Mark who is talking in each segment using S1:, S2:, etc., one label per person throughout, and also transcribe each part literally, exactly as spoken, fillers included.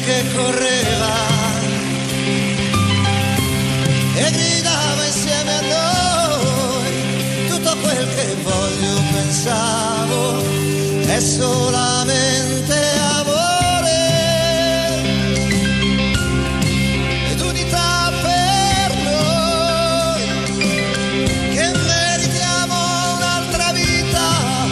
S1: che correva e gridava insieme a noi, tutto quel che voglio pensavo è solamente amore ed unità per noi, che meritiamo un'altra vita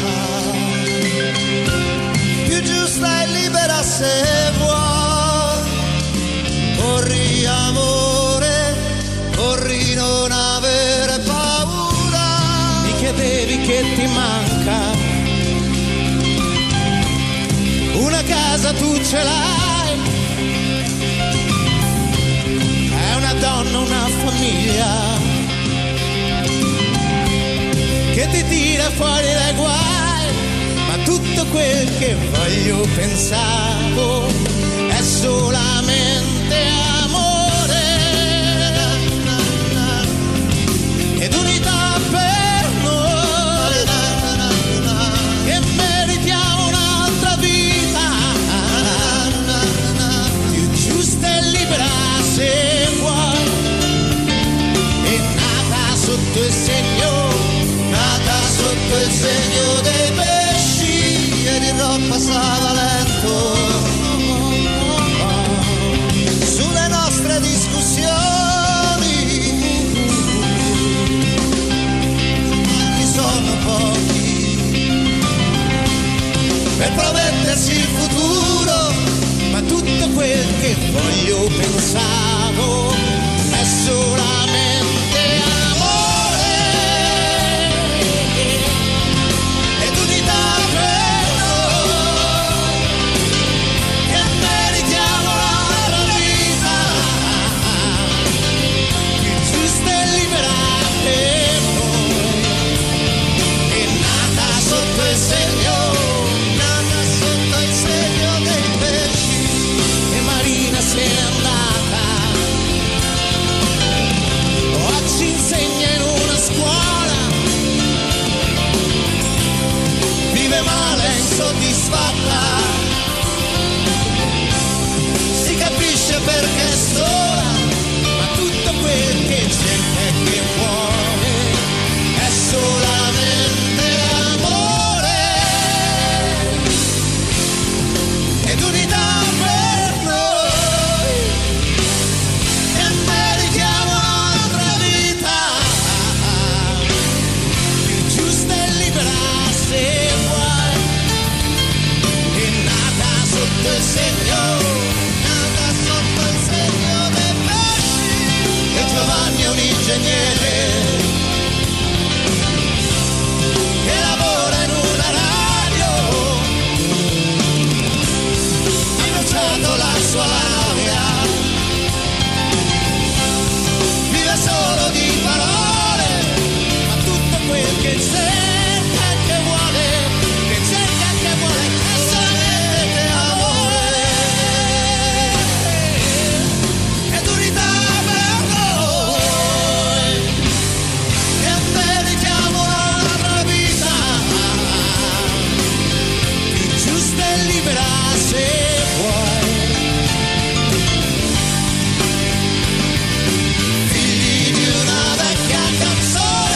S1: più giusta e libera se vuoi. Corri amore, corri, non avere paura, mi chiedevi che ti manca. Una casa tu ce l'hai, è una donna, una famiglia che ti tira fuori dai guai, ma tutto quel che voglio pensavo è solamente amore ed unità per noi, che meritiamo un'altra vita più giusta e libera se vuoi, è nata sotto il segno, nata sotto il segno dei pesci ed il rock passava lento sulle nostre discussioni, ci sono pochi per promettersi il futuro, ma tutto quel che voglio pensavo è solamente amore ed unità per noi, che meritiamo la vita più giusta e libera per noi, è nata sotto il segno, nata sotto il segno dei pesci e Marina se n'è andata, oggi insegna in una scuola, vive male, insoddisfatta, si capisce perché è sola, ma tutto quel che cerca e che vuole è solamente amore ed unità per noi, che meritiamo un'altra vita più giusta e libera se vuoi, è nata sotto il segno, nata sotto il segno dei pesci, e Giovanni è un ingegnere che lavora in una radio, ha bruciato la sua laurea, vive solo di parole, ma tutto quel che cerca e che vuole, che cerca e che vuole è solamente amore ed unità per noi, che meritiamo un'altra vita più giusta e libera se vuoi, figli di una vecchia canzone,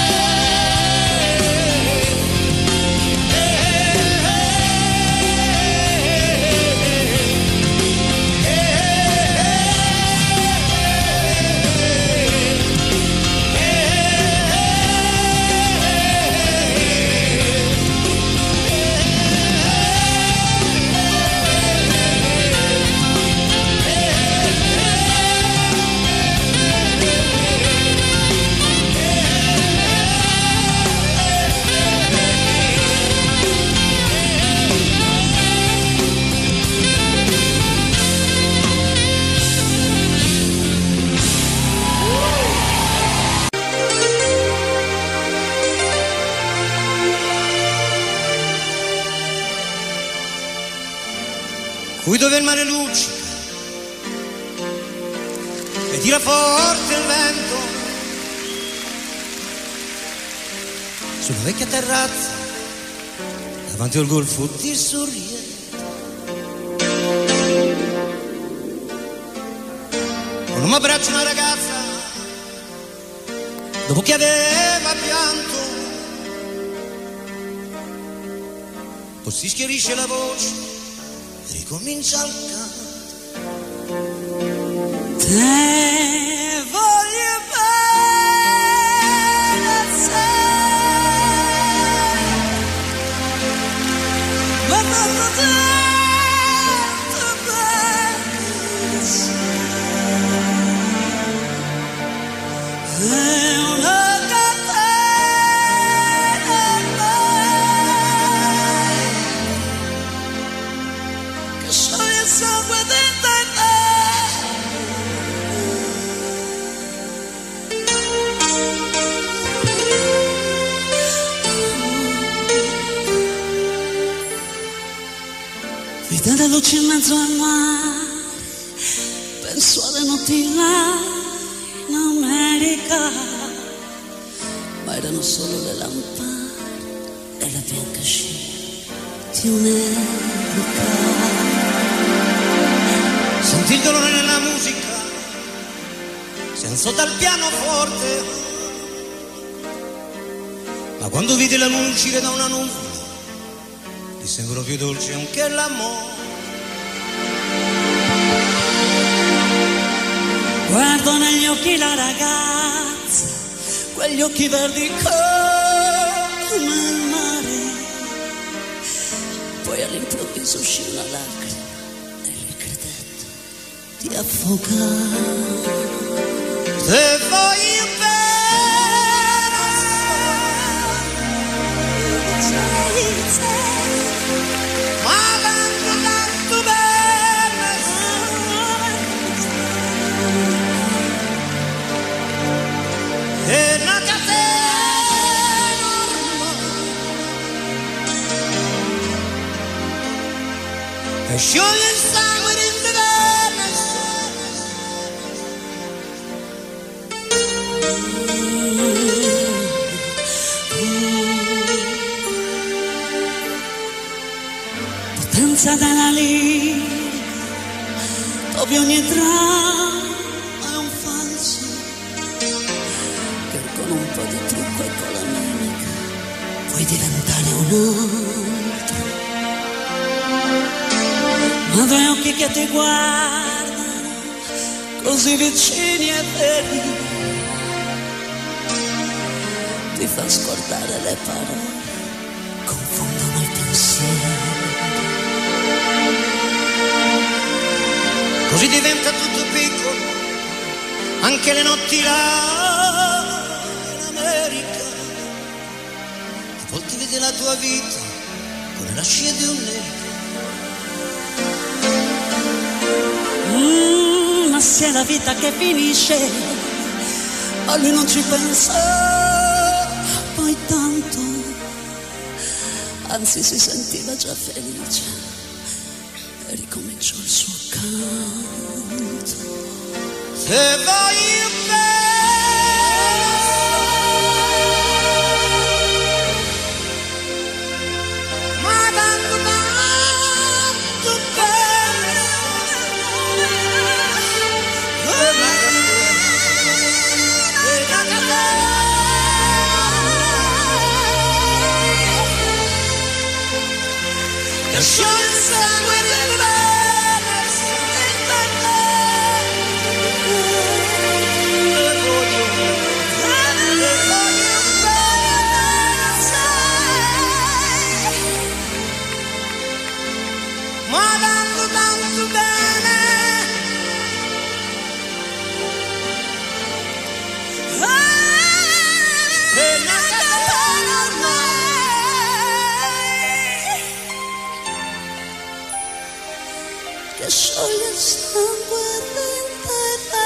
S1: qui dove il mare luccica e tira forte il vento, su una vecchia terrazza davanti al golfo ti sorride, quando mi abbraccia una ragazza dopo che aveva pianto, poi si schiarisce la voce e ricomincia il canto.
S2: Te voglio bene assai, ma tanto tanto bene assai. È una catena ormai che scioglie il sangue dentro in te. Vita da luce in mezzo al mare, penso alle notti là in America, ma erano solo le lampade e la bianca scia di un'epoca.
S1: Sentì il dolore nella musica, si alzò dal pianoforte, ma quando vide la luna uscire da una nuvola, gli sembrò più dolce anche l'amore.
S2: Guardo negli occhi la ragazza, quegli occhi verdi come il mare, poi all'improvviso uscì una lacrima e lui credette di affogare.
S1: Te voglio bene assai, ma tanto tanto bene assai. È una catena ormai che scioglie il sangue dentro te.
S2: Potenza della lirica, dove ogni dramma è un falso, che con un po' di trucco e con la mimica puoi diventare un altro. Ma due occhi che ti guardano, così vicini e veri, ti fa scordare le parole, confondono i pensieri.
S1: Così diventa tutto piccolo, anche le notti là in America. A volte vedi la tua vita come la scia di un nero.
S2: Mm, ma se è la vita che finisce, a lui non ci pensa poi tanto, anzi si sentiva già felice e ricominciò il suo canto.
S1: Se voglio bene assai, ma tanto tanto bene che scioglie il sangue del bene.
S2: Che scioglie il sangue dentro te.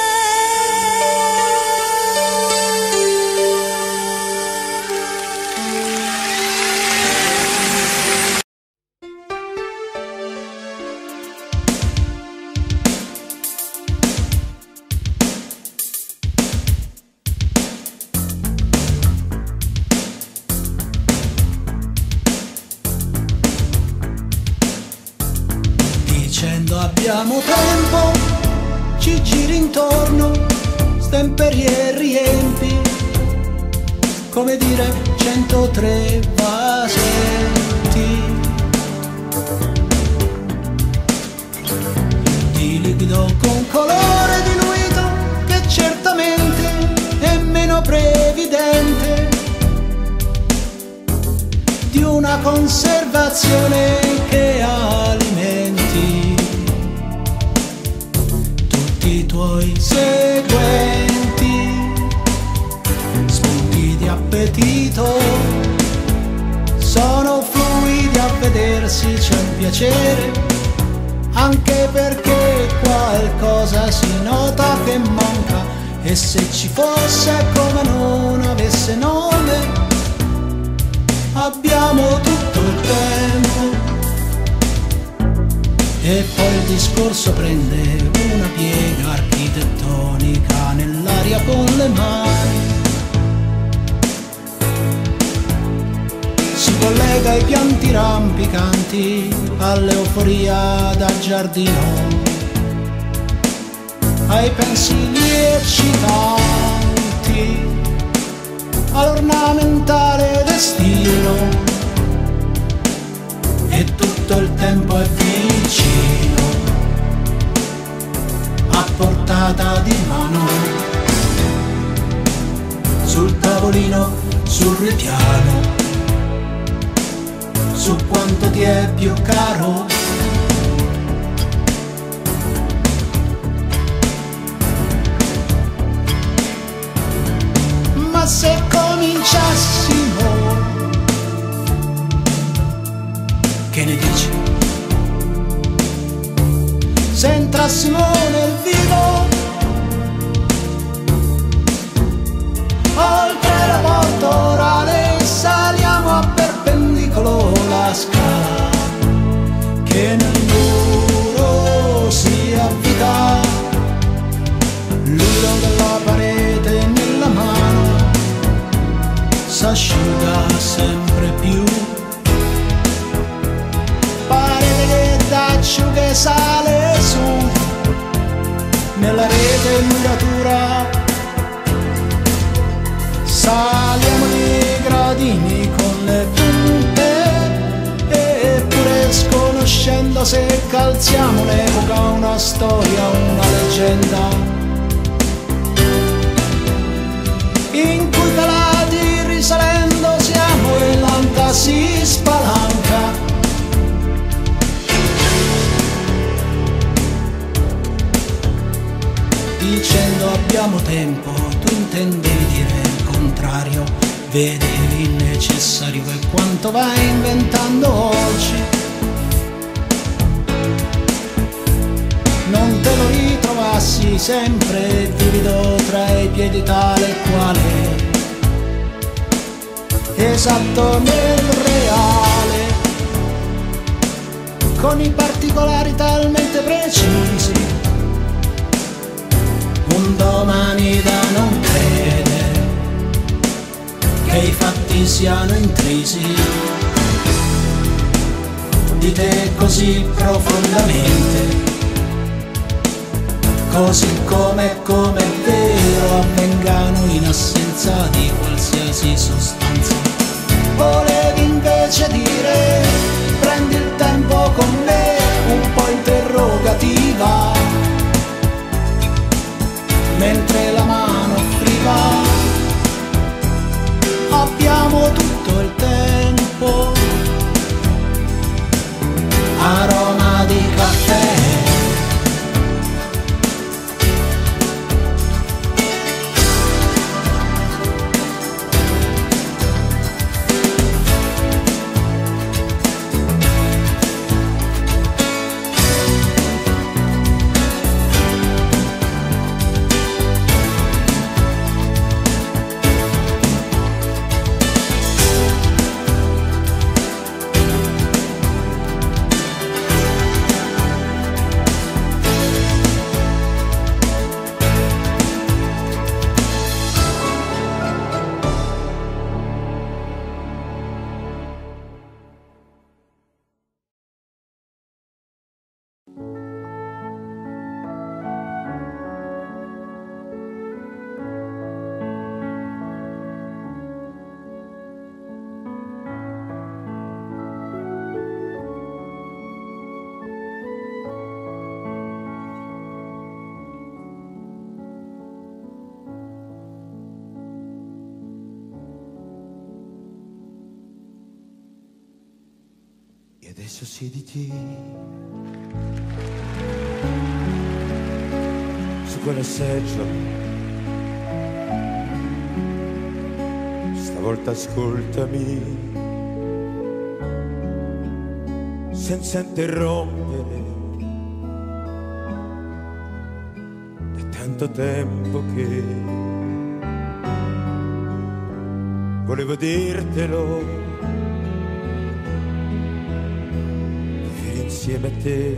S3: Dicendo abbiamo tempo,
S1: ci giri intorno, stemperi e riempi, come dire centotré vasetti di liquido con colore diluito, che certamente è meno previdente di una conservazione che alimenti tutti i tuoi seguenti spunti di appetito. Sono fluidi a vedersi, c'è un piacere, anche perché qualcosa si nota che manca, e se ci fosse come non avesse nome. Abbiamo tutto il tempo. E poi il discorso prende una piega architettonica nell'aria con le mani. Si collega ai pianti rampicanti, all'euforia da giardino, ai pensili eccitanti, all'ornamentale destino, e tutto il tempo è vicino, a portata di mano, sul tavolino, sul ripiano, su quanto ti è più caro. Ma se cominciassimo, che ne dici? Se entrassimo nel vivo, oltre la porta orale, saliamo a perpendicolo la scala che nel muro si avvita, l'urlo della parete nella mano s'asciuga sempre più, parete che d'acciughe sale su nella rete muratura. Saliamo i gradini con le punte, eppure sconoscendo se calziamo un'epoca, una storia, una leggenda, in cui calati risalendo siamo e l'anta si spalanca. Dicendo abbiamo tempo, tu intendevi dire il contrario, vedevi il necessario e quanto vai inventando oggi. Non te lo ritrovassi sempre vivido tra i piedi tale e quale, esatto nel reale, con i particolari talmente precisi, un domani da non credere che i fatti siano intrisi di te così profondamente, così come come è vero avvengano in assenza di qualsiasi sostanza. Volevi invece dire prendi il tempo con me, un po' interrogativa, mentre la mano offriva. Abbiamo tutto il tempo, aroma di caffè, adesso siediti su quella seggiola, stavolta ascoltami senza interrompere. È tanto tempo che volevo dirtelo, insieme a te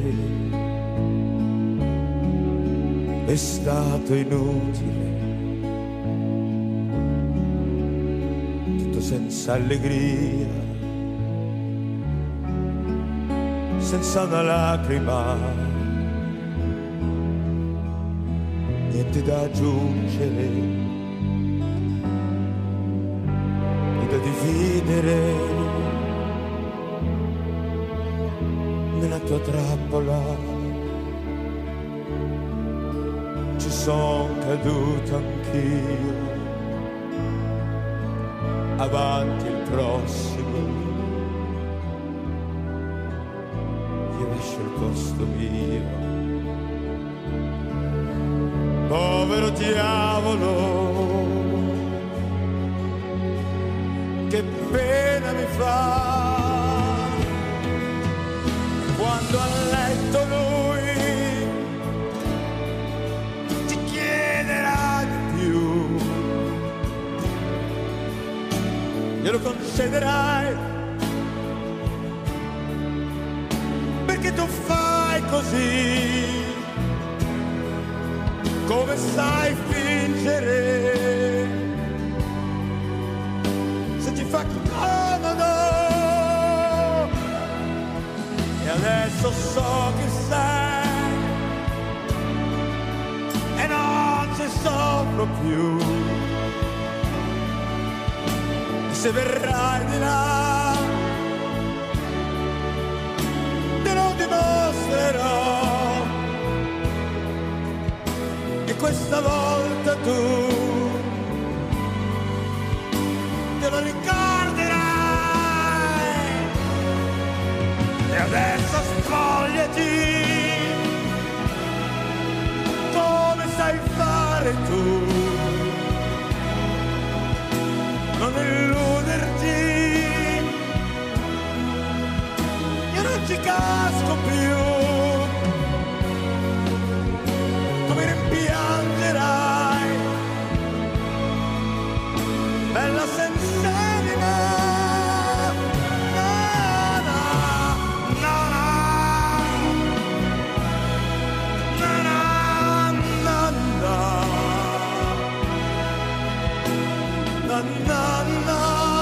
S1: è stato inutile, tutto senza allegria, senza una lacrima, niente da aggiungere, niente da dividere. Nella tua trappola ci son caduto anch'io, avanti il prossimo, io lascio il posto mio. Povero diavolo, che pena mi fa quando a letto lui ti chiederà di più, glielo concederai, perché tu fai così, come sai fingere, se ti fa comodo. E adesso so chi sei e non ci soffro più. E se verrai di là te lo dimostrerò. E questa volta tu te lo ricorderai. E adesso spogliati come sai fare tu, non illuderti, io non ci casco più, tu mi rimpiangerai, bella senza di me. Na, na, na.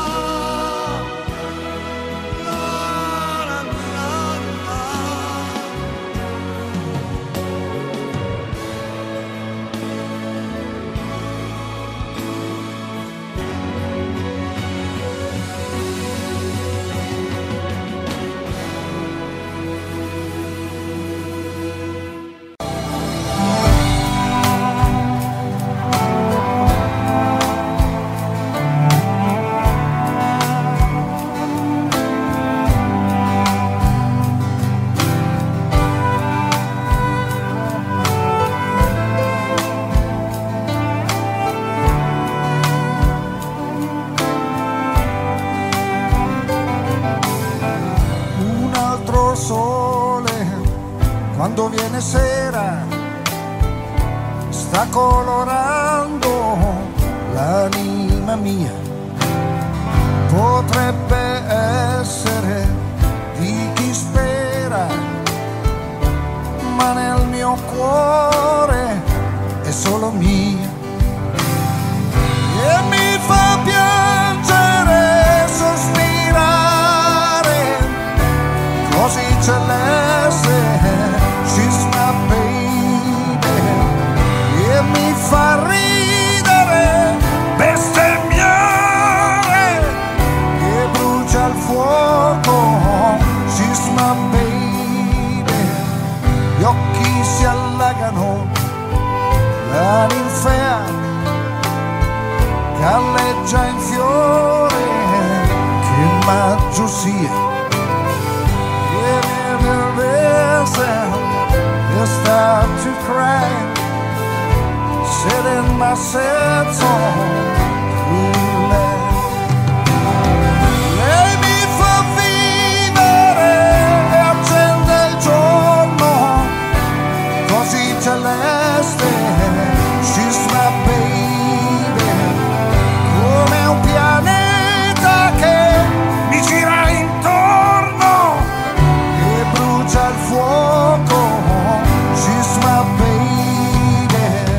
S3: Quando viene sera sta colorando l'anima mia, potrebbe essere di chi spera, ma nel mio cuore è solo mia e mi fa piangere, sospirare così celeste. She's my baby, e mi fa ridere, bestemmiare, che brucia il fuoco. She's my baby, gli occhi si allagano, la ninfea galleggia in fiore, che maggio sia. serena senza lei. Lei mi fa vivere e accende il giorno così celeste. She's my baby, come un pianeta che mi gira intorno e brucia il fuoco. She's my baby.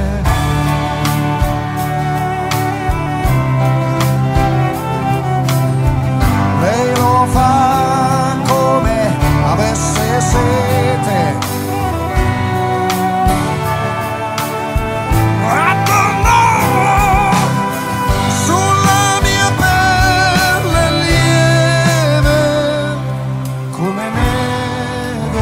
S3: Lei lo fa come avesse sete. Sulla mia pelle lieve come neve.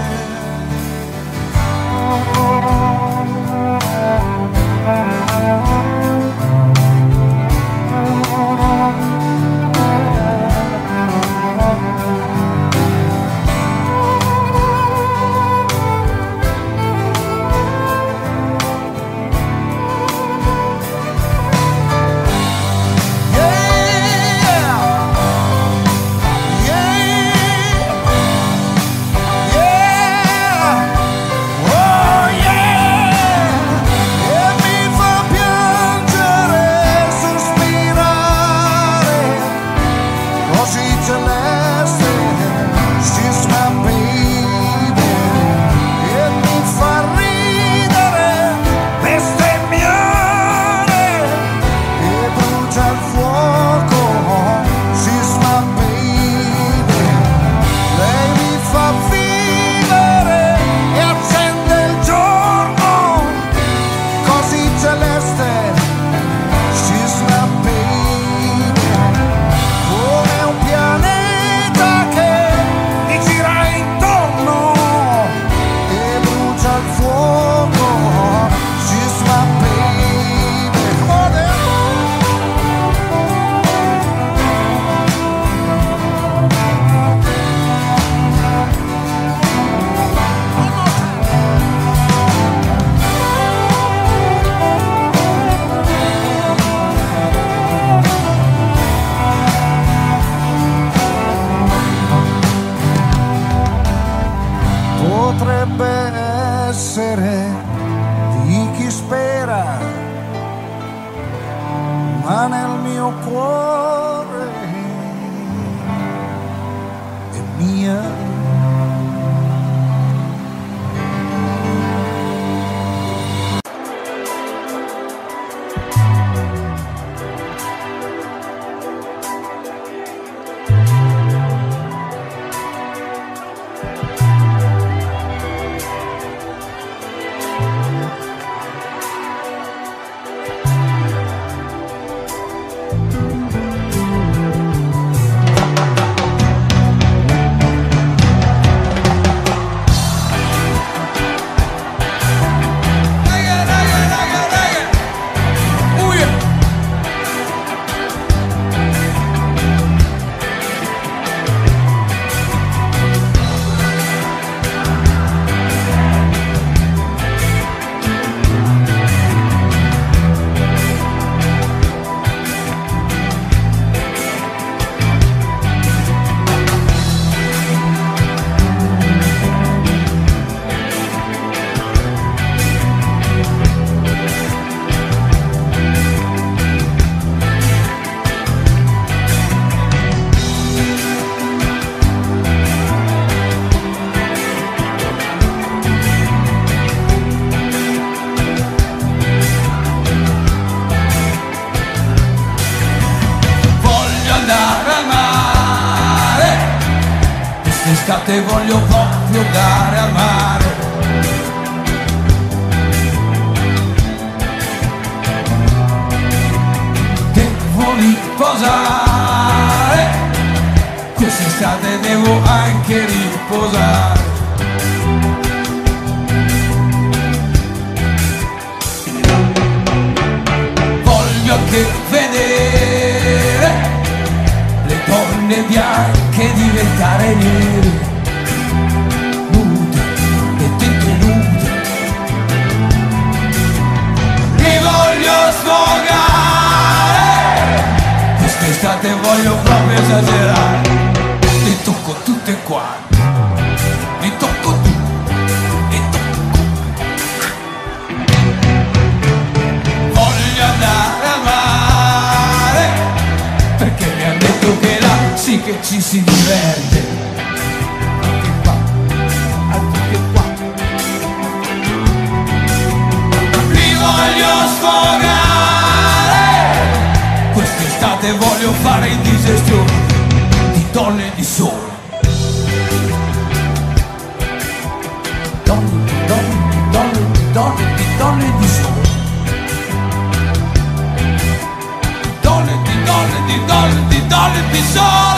S3: Potrebbe essere di chi spera, ma nel mio cuore è mia.
S4: Quest'estate voglio proprio andare al mare. Devo riposare, quest'estate devo anche riposare. Voglio anche vedere le donne bianche diventare nere, nude e tenute. sfogare. Quest'estate voglio proprio esagerare. Li tocco tutte quante, li tocco tutte, li tocco. Voglio andare al mare, perché mi hanno detto che là sì che ci si diverte. Anche qua, anche qua. Li voglio sfogare. Quest'estate voglio fare indigestione di donne di sole. Donne, donne, donne, donne, di donne di sole. Donne, di donne, di donne, di donne di sole.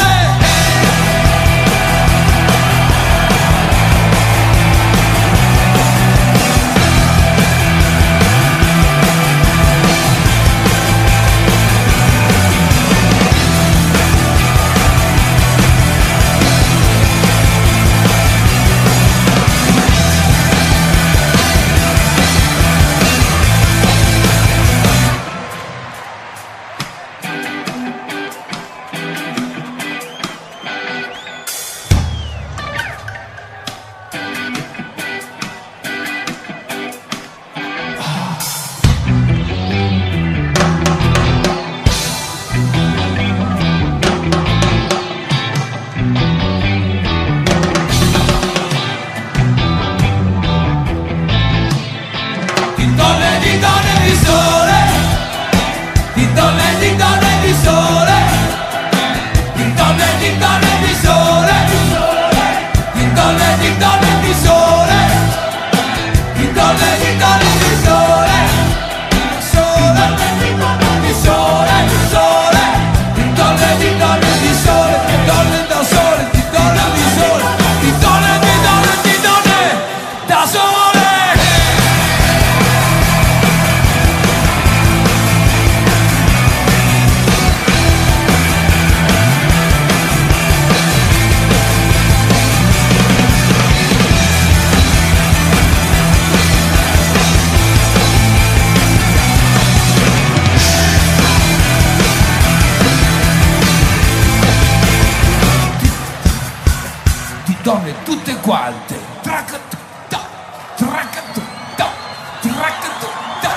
S4: Donne tutte quante. Tracca-tu-ta, tracca-tu-ta, tracca-tu-ta.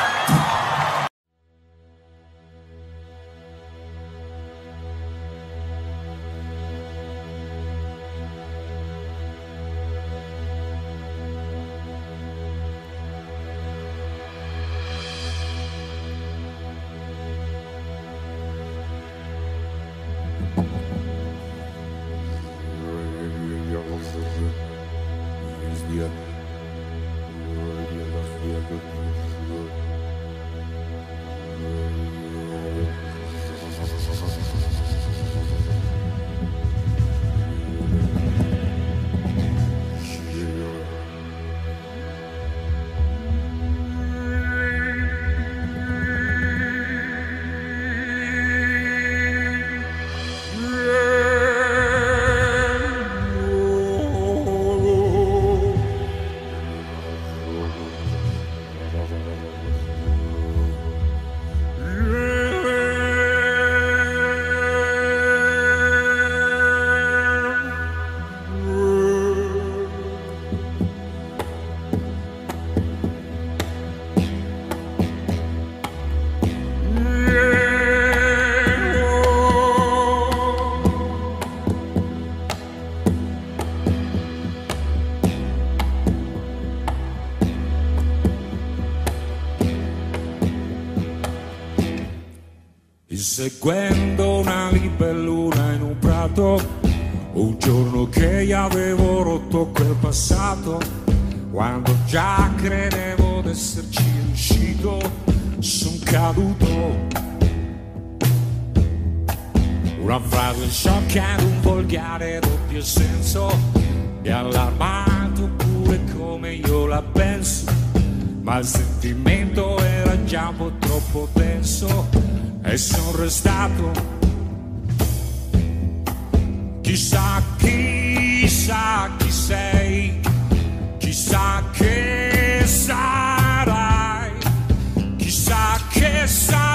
S5: Seguendo una libellula in un prato, un giorno che gli avevo rotto quel passato, quando già credevo d'esserci riuscito, son caduto. Una frase sciocca ed un volgare doppio senso, mi ha allarmato pure come io la penso, ma il sentimento era già un po' troppo denso. E son restato, chissà, chissà chi sei, chissà che sarai, chissà che sarai.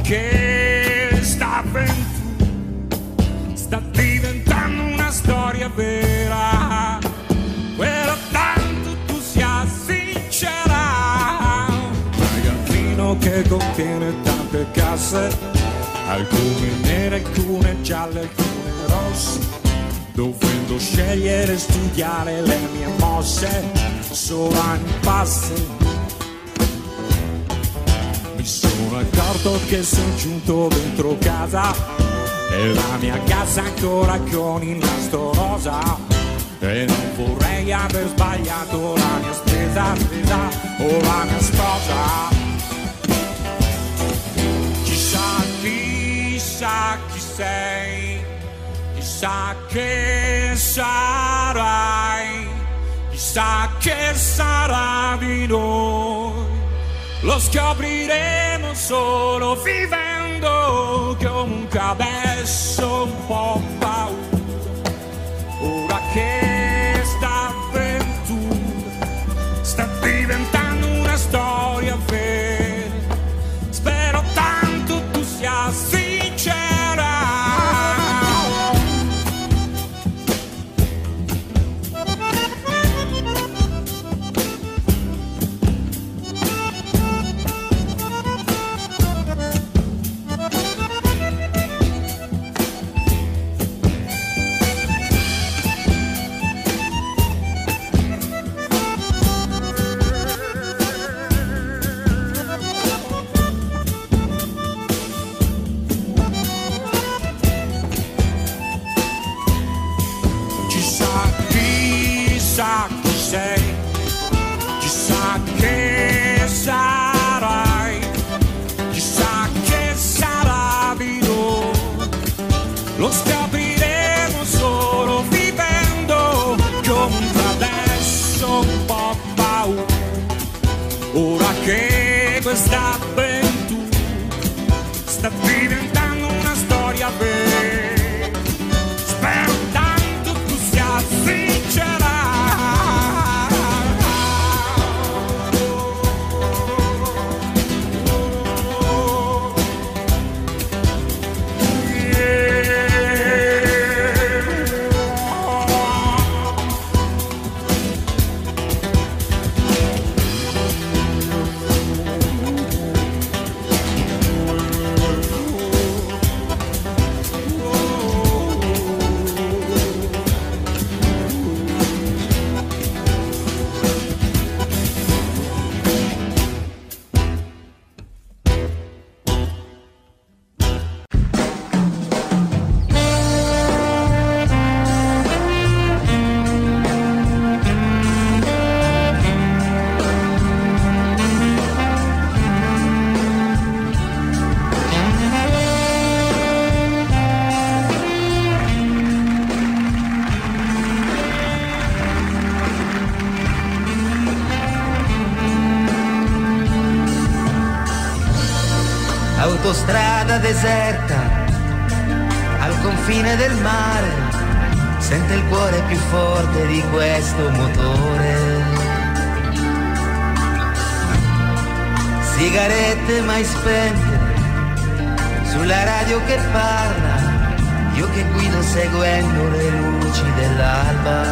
S5: che sta avventura sta diventando una storia vera, però tanto tu sia sincera. Magazzino che contiene tante casse, alcune nere, alcune gialle, alcune rosse, dovendo scegliere e studiare le mie mosse, solo anni passano. Mi sono accorto che sono giunto dentro casa e la mia casa ancora con il nastro rosa, e non vorrei aver sbagliato la mia spesa, spesa o la mia sposa. Chissà, chissà chi sei, chissà che sarai, chissà che sarà di noi. Lo scopriremo solo vivendo, comunque adesso un po' paura, ora che sta avventura sta diventando una storia vera. Spero tanto tu sia sincera. Chissà chi sei, chissà che sarai, chissà che sarà di noi. Lo scopriremo solo vivendo, comunque adesso un po' paura, ora che questa avventura sta diventando una storia vera. Spero tanto tu sia sincera.
S6: Autostrada deserta al confine del mare, sente il cuore più forte di questo motore. Sigarette mai spente, sulla radio che parla, io che guido seguendo le luci dell'alba.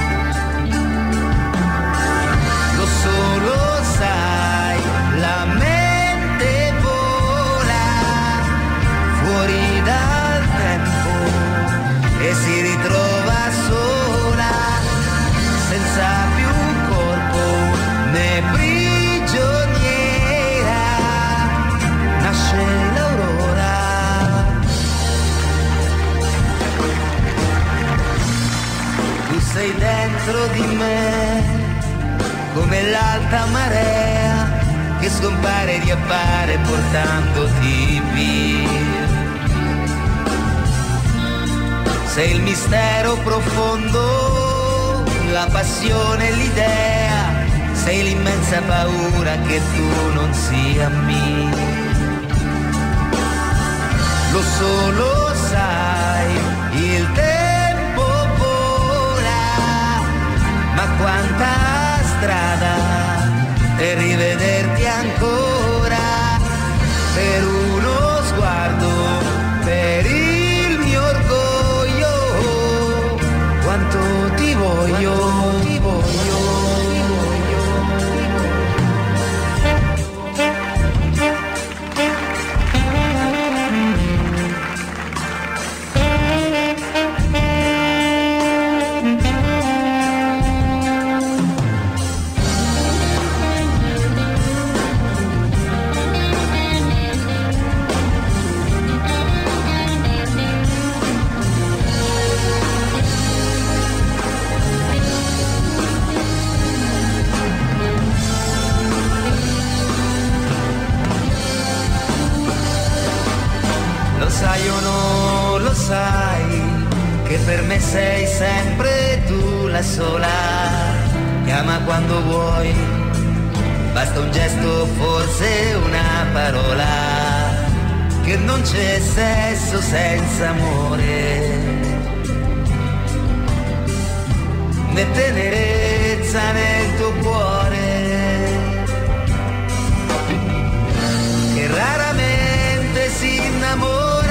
S6: Lo solo sai, la mente fuori dal tempo e si ritrova sola, senza più corpo né prigioniera, nasce l'aurora. Tu sei dentro di me come l'alta marea che scompare e riappare portandoti via. Sei il mistero profondo, la passione, l'idea, sei l'immensa paura che tu non sia mia. Lo solo sai, il tempo vola, ma quanta strada per rivederti ancora, per uno sai che per me sei sempre tu la sola. Chiama quando vuoi, basta un gesto, forse una parola, che non c'è sesso senza amore, né tenerezza nel tuo cuore, che raramente si innamora.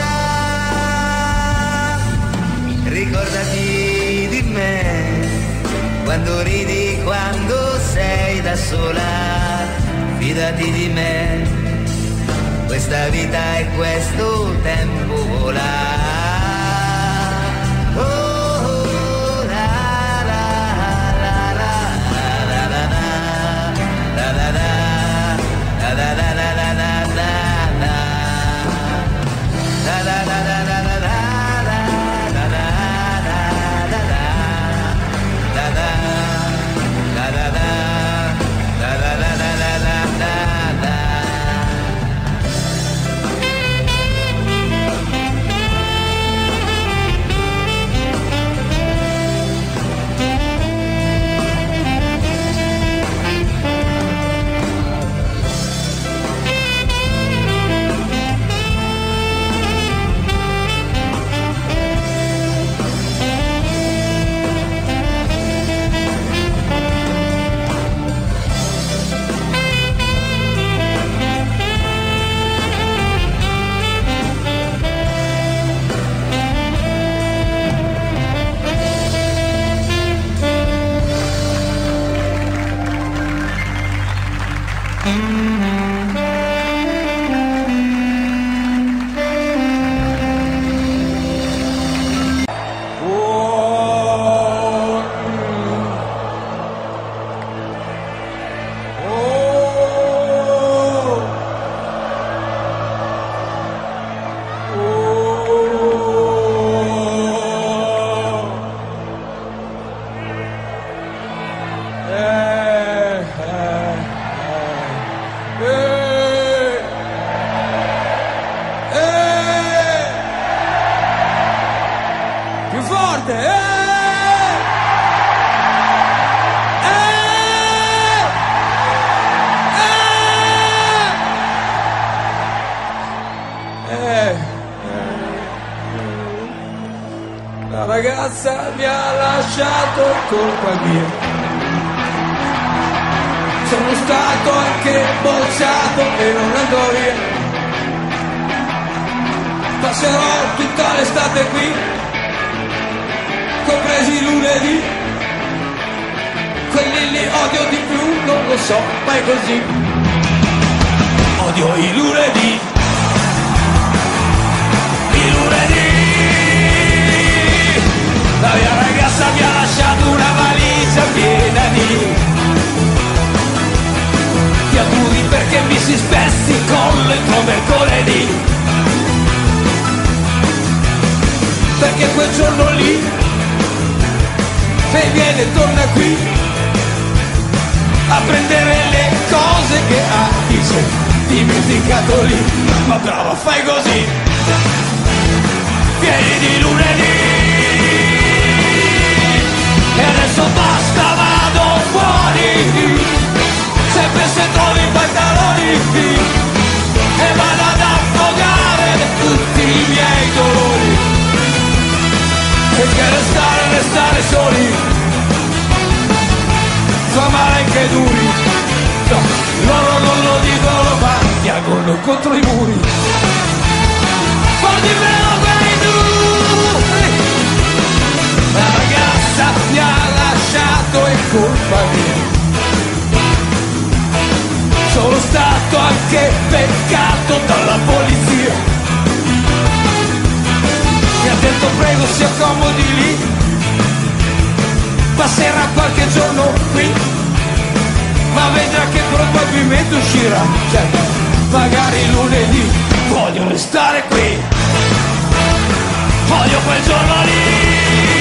S6: Ricordati di me quando ridi, quando sei da sola. Fidati di me, questa vita e questo tempo vola. Oh, la la la la la la la la la la la la la la
S4: Mi ha lasciato colpa mia, sono stato anche bocciato e non andrò via, passerò tutta l'estate qui, compresi i lunedì, quelli li odio di più, non lo so, ma è così, odio i lunedì, i lunedì. La mia ragazza mi ha lasciato una valigia piena di di auguri perché mi si spezzi il collo entro mercoledì, perché quel giorno lì lei viene e torna qui a prendere le cose che ha, dice, dimenticato lì, ma brava fai così, vieni di lunedì. E adesso basta, vado fuori, sempre se trovi i pantaloni, e vado ad affogare tutti i miei dolori, perché restare, restare soli fa male anche duri, no, loro non lo dicono ma piangono contro i muri, porti meno quei duri. La ragazza mi ha lasciato, è colpa mia, sono stato anche beccato dalla polizia, mi ha detto prego si accomodi lì, passerà qualche giorno qui, ma vedrà che probabilmente uscirà, cioè magari lunedì, voglio restare qui, voglio quel giorno lì.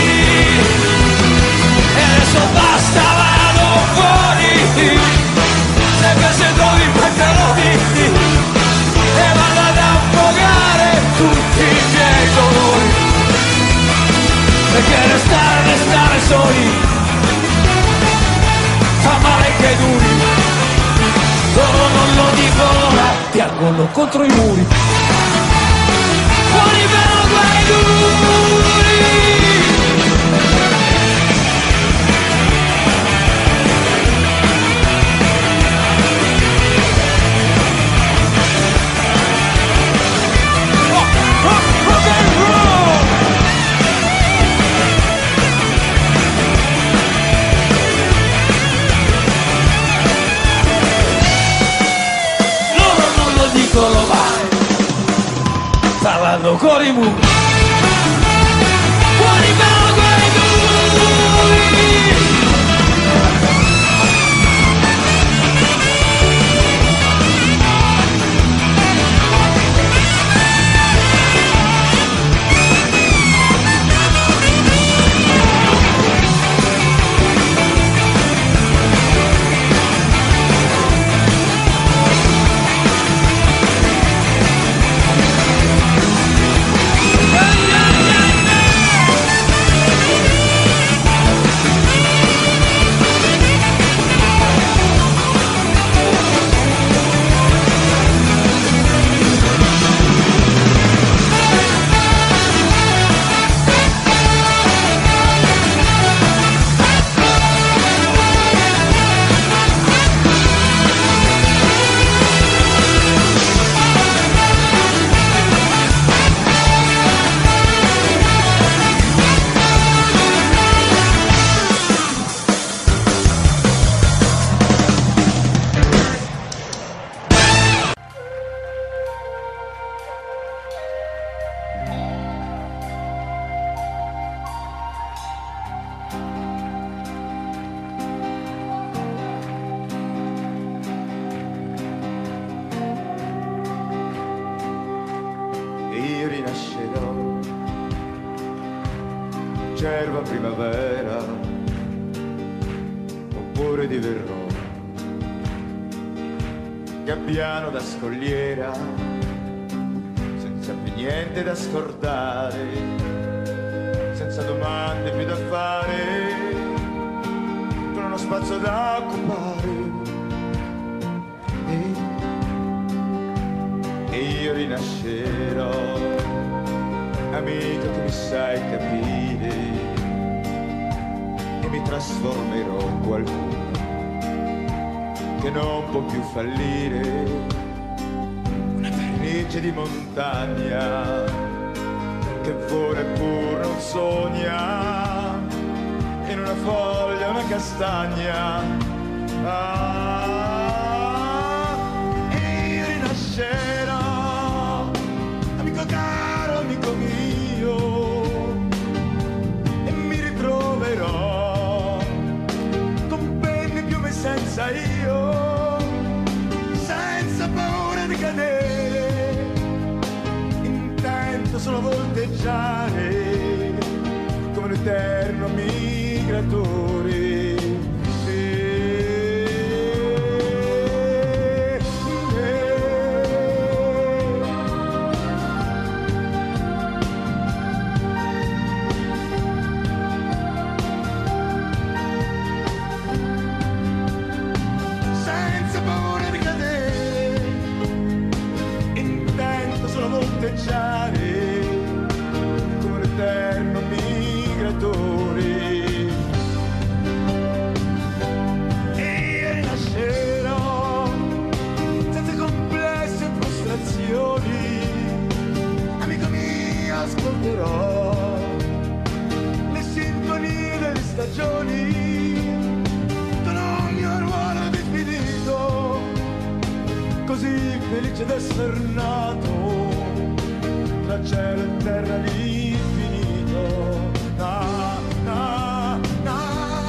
S4: E adesso basta, vado fuori, sempre se trovi i pantaloni, e vado ad affogare tutti i miei dolori, soli, fa male che duri, loro non lo dicono ma piangono contro i muri, fuori per guai duri. Parlando con i muri, fuori per quei duri.
S7: Cerva primavera, oppure diverrò gabbiano da scogliera, senza più niente da scordare, senza domande più da fare, con uno spazio da occupare. E, e io rinascerò, amico che mi sai capire, e mi trasformerò in qualcuno che non può più fallire, una vernice di montagna che vola eppur non sogna, in una foglia una castagna. Ah, e io rinascerò, amico caro, amico mio, e mi ritroverò con penni, piume, senza io, senza paura di cadere, intento solo a volteggiare come un eterno migratore. Come un eterno migratore, e io rinascerò senza complessi e frustrazioni, amico mio, ascolterò le sintonie delle stagioni con un mio ruolo definito, così felice d'essere nato tra cielo e terra all'infinito. Na, na, na.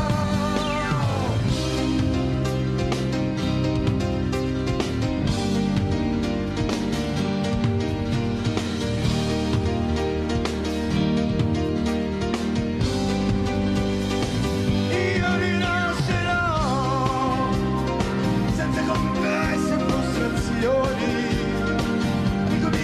S7: Io rinascerò senza complessi e frustrazioni, amico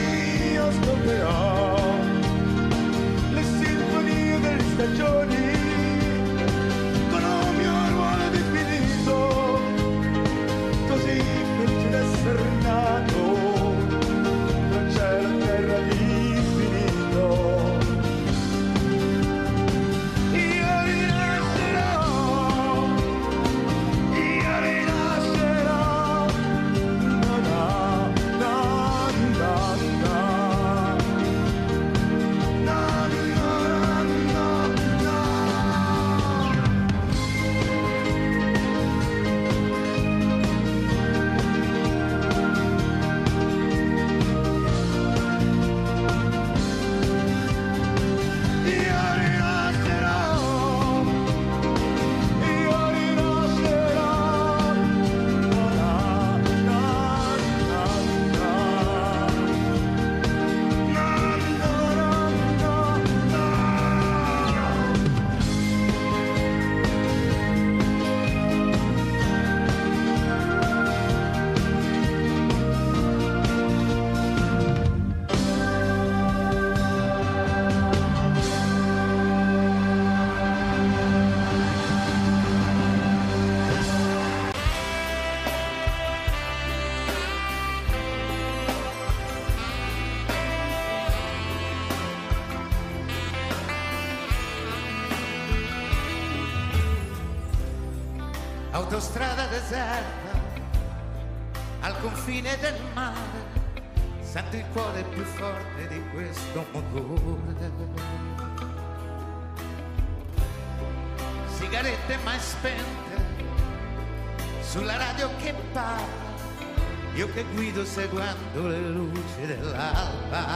S1: autostrada deserta, al confine del mare, sento il cuore più forte di questo motore. Sigarette mai spente, sulla radio che parla, io che guido seguendo le luci dell'alba.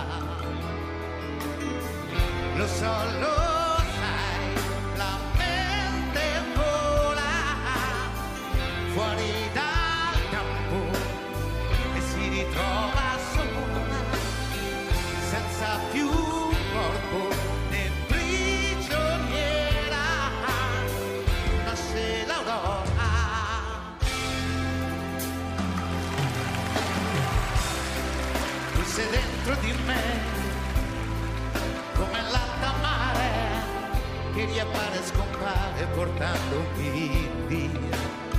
S1: Lo so, lo sai, la mente vola fuori dal campo e si ritrova sola, senza più corpo né prigioniera, nasce l'aurora. Tu sei dentro di me come l'alta marea che riappare e scompare portandomi via.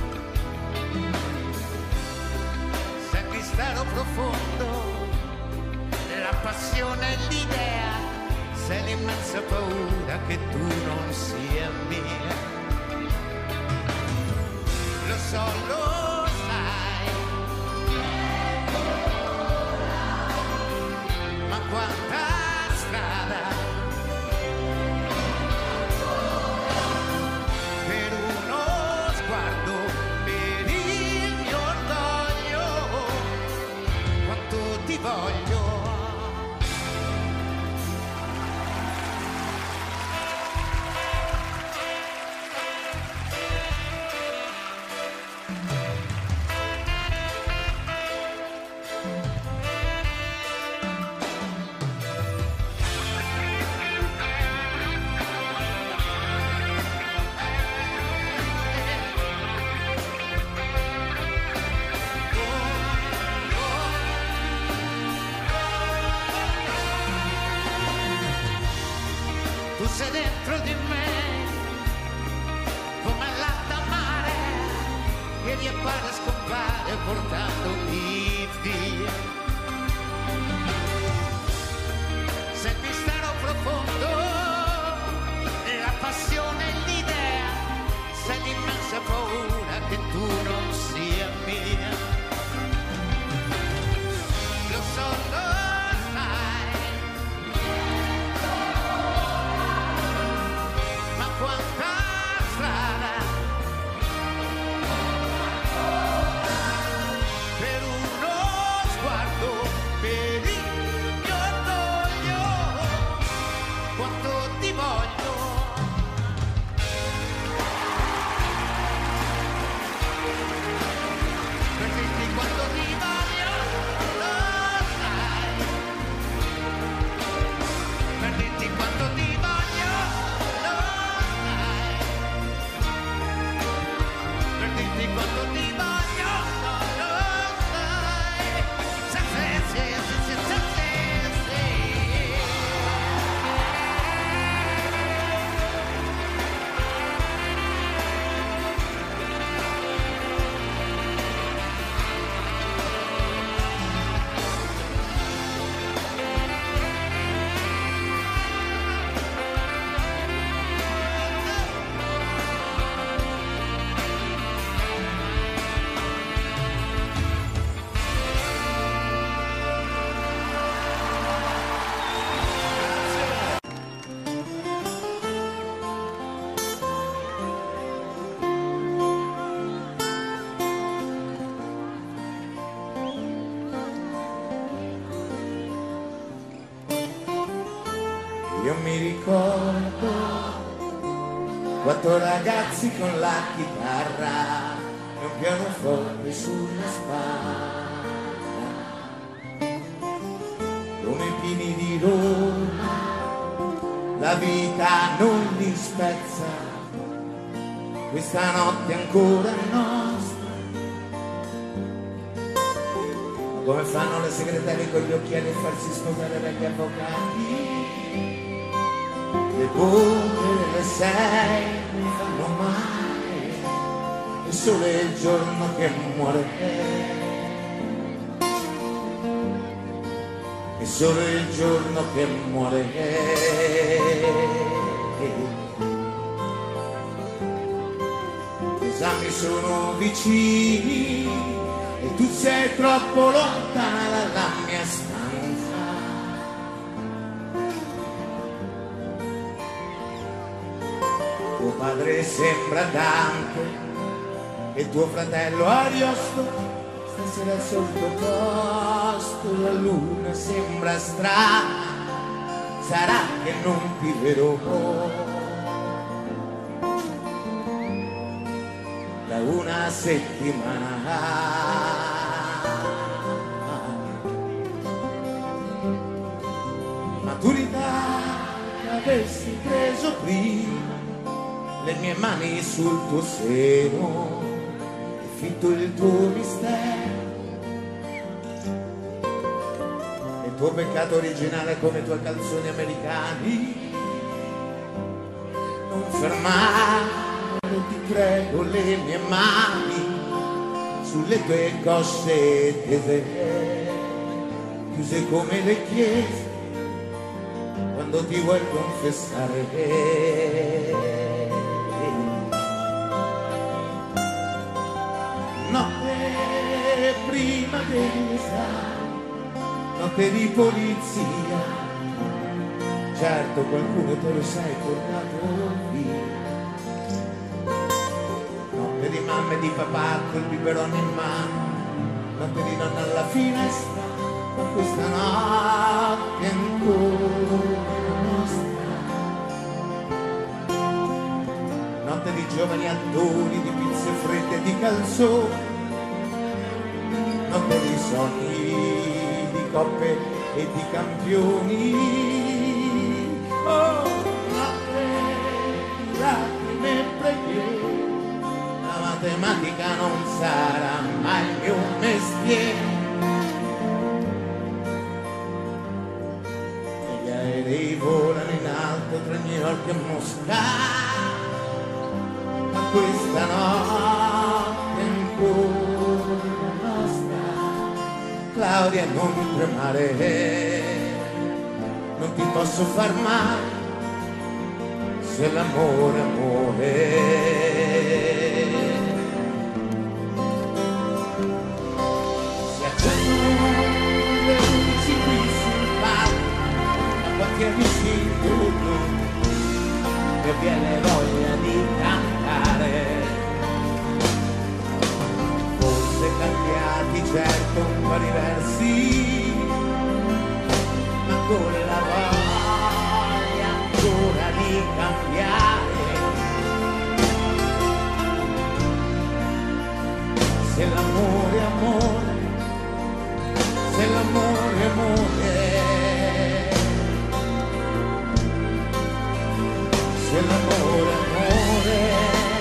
S1: Sei il mistero profondo, la passione e l'idea, sei l'immensa paura che tu non sia mia. Lo so, lo sai, ma quanta strada per uno sguardo, per il mio orgoglio, quanto ti voglio. Tu sei dentro di me come l'alta marea che riappare e scompare portandomi via. Sei il mistero profondo, la passione e l'idea, sei l'immensa paura che tu non sia mia. Lo so, lo quanta strada per uno sguardo, per il mio orgoglio, quanto ti voglio. Per dirti quanto ti voglio, lo sai. Per dirti quanto ti voglio. Di quanto ti voglio, lo sai. Sì, sì, sì, sì, sì, sì, sì.
S8: Io mi ricordo quattro ragazzi con la chitarra e un pianoforte sulla spalla, come i pini di Roma, la vita non li spezza, questa notte ancora è nostra. Come fanno le segretarie con gli occhiali a farsi sposare dagli avvocati? Le bombe delle sei mi fanno male, è solo il giorno che muore, è solo il giorno che muore. chissà mi sono vicini e tu sei troppo lontana dalla mia stanza. Tuo padre sembra Dante e tuo fratello Ariosto, stasera al solito posto, la luna sembra strana, sarà che non ti vedrò da una settimana. Maturità che avessi preso prima, le mie mani sul tuo seno, e fitto il tuo mistero, e il tuo peccato originale come i tuoi calzoni americani. Non fermare, ti prego, le mie mani sulle tue cosce tese, chiuse come le chiese quando ti vuoi confessare. Notte prima dell'esame, notte di polizia, certo qualcuno te lo sei portato via. Notte di mamma e di papà col biberone in mano, notte di nonna alla finestra, ma questa notte ancora nostra. Notte di giovani attori, di pizze fredde e di calzoni, notte di sogni, di coppe e di campioni. Oh, notte di lacrime e preghiere, la matematica non sarà mai il mio mestiere. E gli aerei volano in alto tra New York e Mosca, ma questa notte ancora nostra. Claudia, non tremare, non ti posso far male se l'amore amore. Si accendono le luci qui sul palco, a qualche istituto che viene voglia di cantare. Forse cambiati certo un po' diversi, ma con la voglia ancora di cambiare. Se l'amore è amore, se l'amore è amore, se l'amore è amore.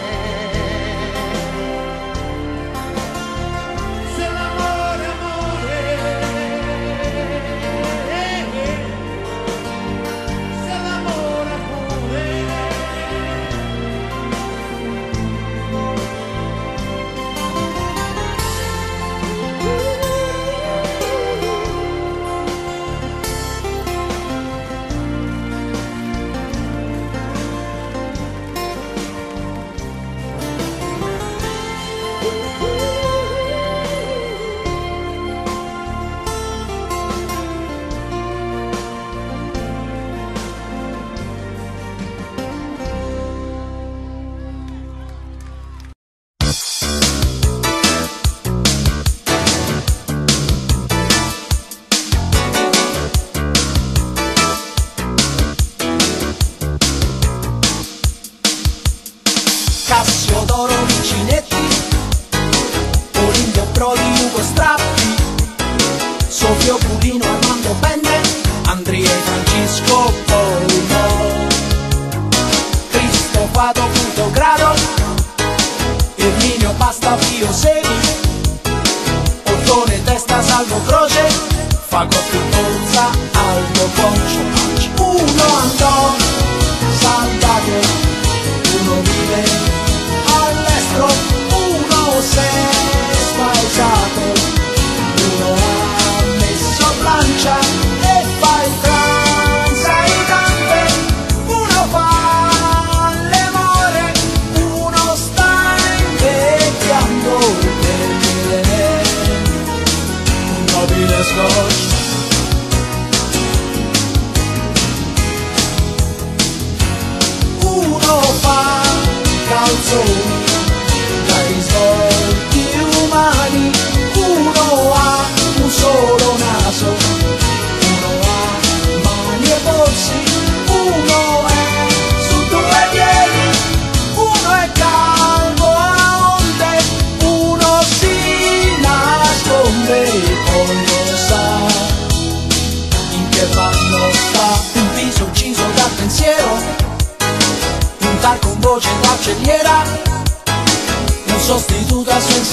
S9: Cassiodoro Vincinetti, Olimpio Prodi, Ugo Strappi, Sofio Pulino, Armando Penne, Andrea Francisco Paolo, Cristofato Punto Grado, Erminio Pasta Pio Sedi, Ottone Testa Salvo Croce, Fagotto Forza Aldo Poncio. Uno andò salvato, uno vive all'estero, uno si è sposato, uno ha messo plancia e fa il transitante, uno fa le more, uno sta in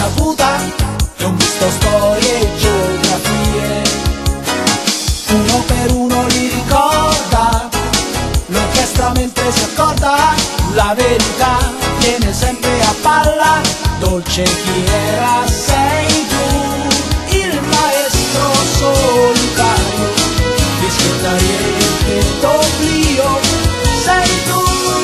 S9: saputa e ho visto storie e geografie. Uno per uno li ricorda, l'orchestra mentre si accorda, la verità viene sempre a palla, dolce chi era sei tu, il maestro solitario, fischietariere d'oblio, sei tu.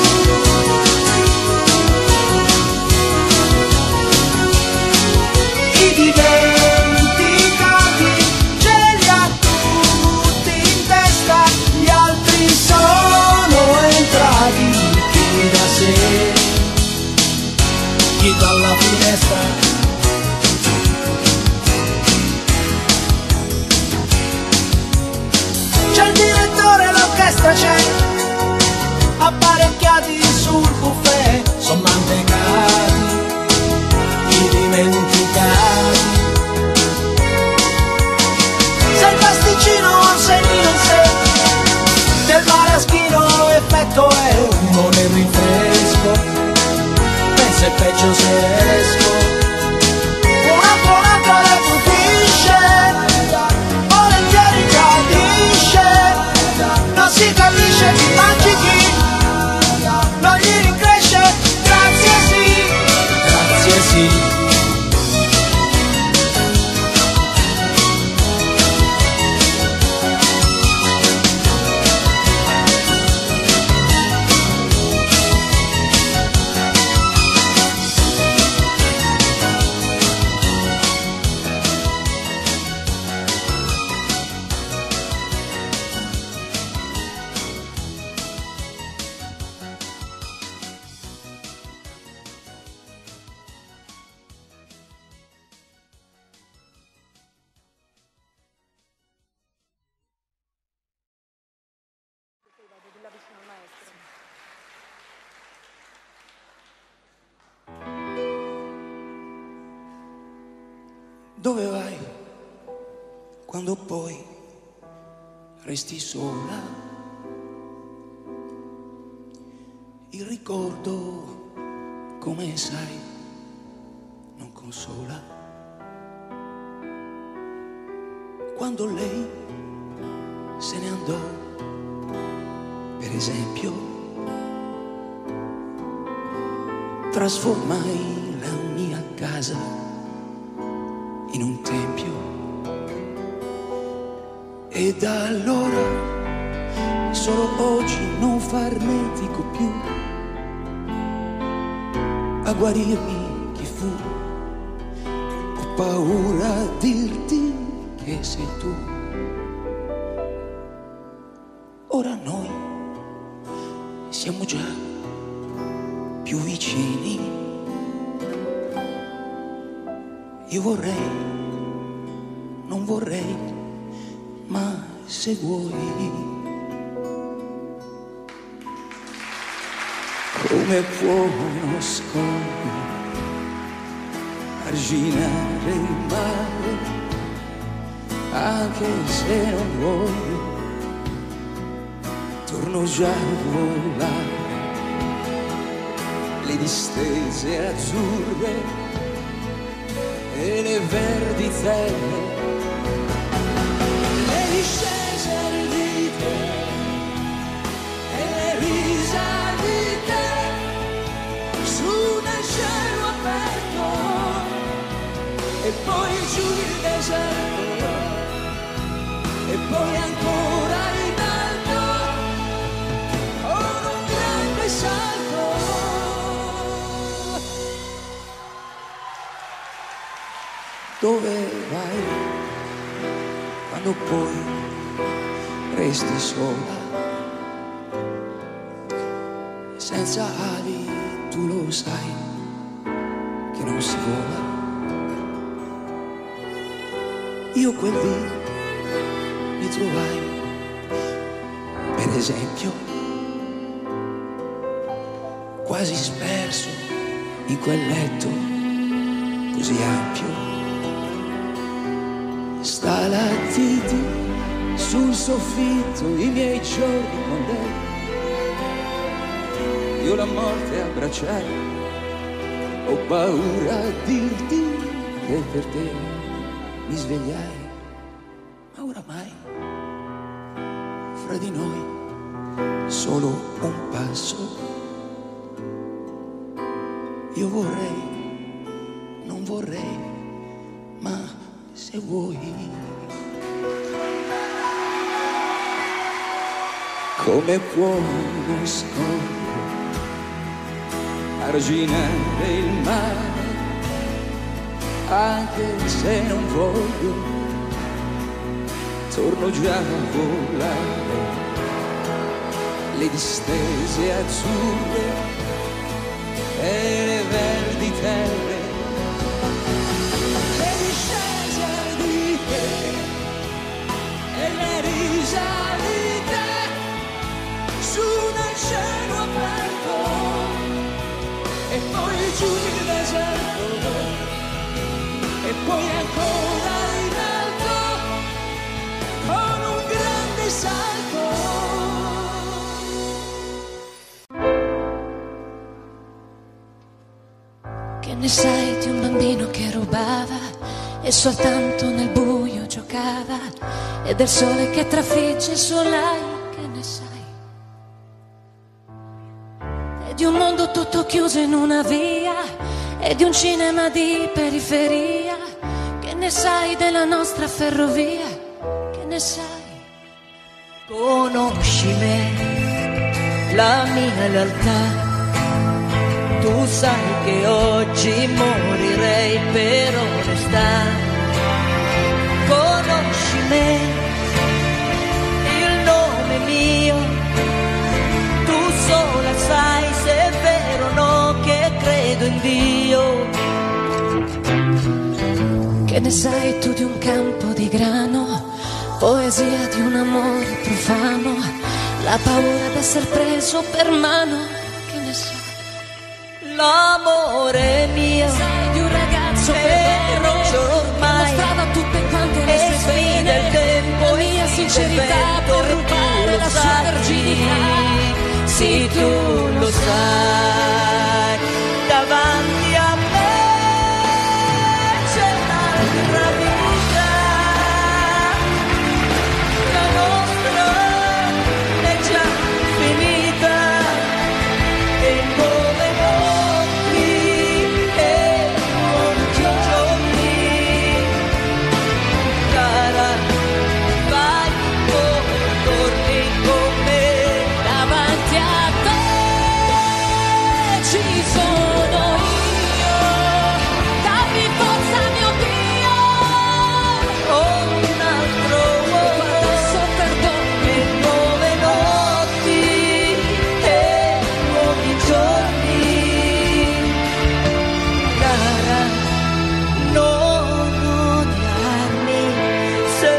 S9: I dimenticati ce li ha tutti in testa, gli altri sono entrati chi da sé, chi dalla finestra. C'è il direttore, l'orchestra c'è, apparecchiati sul buffet, son mantecati, i dimenticati. Se il pasticcino ha un segnino in sé, del maraschino effetto è uno nel rinfresco, pensa è peggio se esco. Una buonata le colpisce, volentieri tradisce, non si capisce chi mangi chi, non gli rincresce, grazie sì, grazie sì.
S10: Dove vai quando poi resti sola? Il ricordo, come sai, non consola. Quando lei se ne andò, per esempio, trasformai la mia casa in un tempio, e da allora solo oggi non farnetico più a guarirmi chi fu. Ho paura a dirti che sei tu. Ora noi siamo già più vicini. Io vorrei, non vorrei, ma se vuoi, come può uno scoglio arginare il mare, anche se non voglio, torno già a volare, le distese azzurre e le verdi terre, le discese ardite e le risalite su nel cielo aperto, e poi giù il deserto, e poi ancora in alto con un grande salto. Dove vai quando poi resti sola, senza ali? Tu lo sai che non si vola. Io quel dì mi trovai, per esempio, quasi sperso in quel letto così ampio, stalattiti sul soffitto, i miei giorni con lei. Io la morte abbracciai, ho paura a dirti che per te mi svegliai, ma oramai fra di noi solo un passo. Io vorrei, non vorrei, ma se vuoi, come può uno scoglio arginare il mare, anche se non voglio, torno già a volare, le distese azzurre e le verdi terre, le discese ardite e le risalite su nel cielo aperto e poi giù il deserto e poi ancora in alto con un grande salto.
S11: Che ne sai di un bambino che rubava e soltanto nel buio giocava, e del sole che trafigge il suo like? Che ne sai? E di un mondo tutto chiuso in una via, e di un cinema di periferia? Che ne sai della nostra ferrovia? Che ne sai?
S9: Conosci me, la mia realtà. Tu sai che oggi morirei per onestà. Conosci me, il nome mio. Tu sola sai se è vero o no che credo in Dio.
S11: Che ne sai tu di un campo di grano, poesia di un amore profano, la paura d'essere preso per mano? Che ne sai?
S9: L'amore mio,
S11: sai di un ragazzo
S9: che non c'è ormai,
S11: mostrava tutte quante le sue
S9: sfida il tempo,
S11: la mia sincerità per rubare la sua verginità.
S9: Sì, tu lo sai, davanti a me c'è un'altra vita, la nostra è già finita e come notti e come giorni, cara, vai come torni con me.
S11: Davanti a te ci sono io, dammi forza mio Dio.
S9: Oh, un altro uomo,
S11: Adesso perdono
S9: e nuove notti e nuovi giorni, cara, non odiarmi se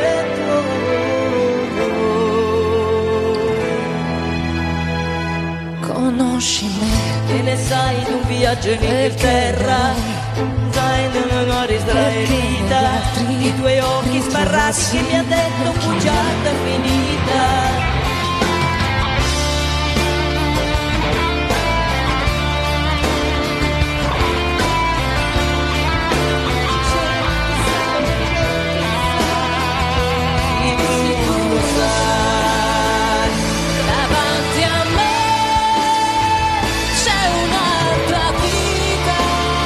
S9: vuoi.
S11: conosci me.
S9: Che ne sai di un viaggio in Inghilterra? Sai di una gloria israelita, i tuoi occhi sbarrati che mi ha detto bugiarda finita.
S11: Davanti a me c'è un'altra vita,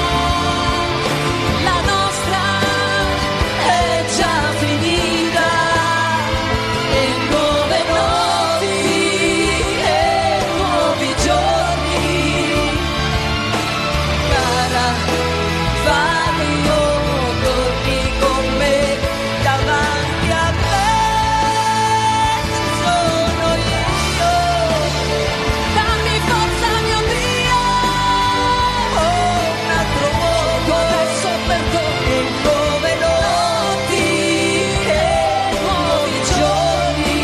S11: la nostra è già finita e nuove notti e nuovi giorni,
S9: Cara, vai o torni con me, davanti a me ci sono io.
S11: dammi forza mio Dio.
S9: Oh, un altro mondo,
S11: Adesso perdono
S9: e nuove notti e nuovi giorni,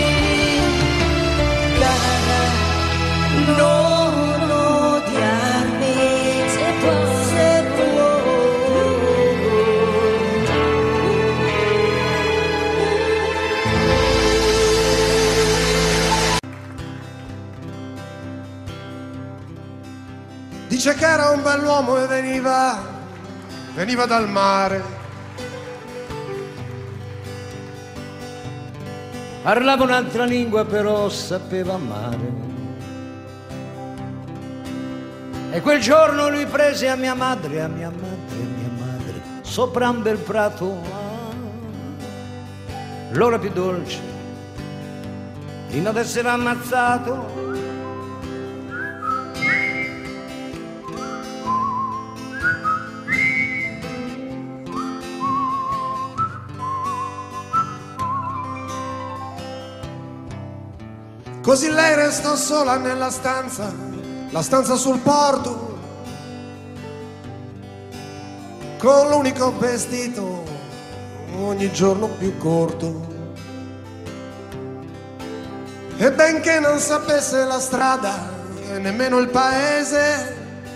S9: cara, non odiarmi se puoi, se puoi.
S3: Dice che era un bell'uomo e veniva
S12: veniva dal mare.
S13: Parlava un'altra lingua però sapeva amare. E quel giorno lui prese a mia madre, a mia madre, a mia madre, sopra un bel prato, ah, l'ora più dolce, prima d'essere ammazzato.
S12: Così lei restò sola nella stanza, la stanza sul porto, con l'unico vestito ogni giorno più corto. E benché non sapesse la strada e nemmeno il paese,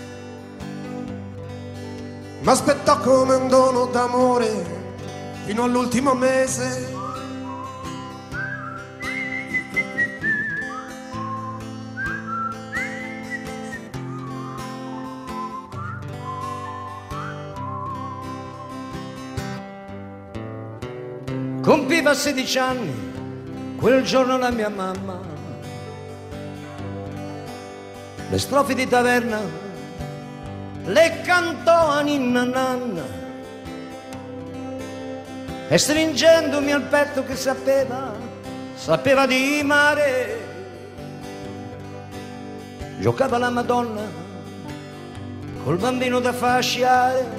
S12: m'aspettò come un dono d'amore fino all'ultimo mese.
S13: Compiva sedici anni quel giorno la mia mamma. Le strofe di taverna le cantò a ninna nanna, e stringendomi al petto che sapeva, sapeva di mare, giocava la Madonna col bambino da fasciare.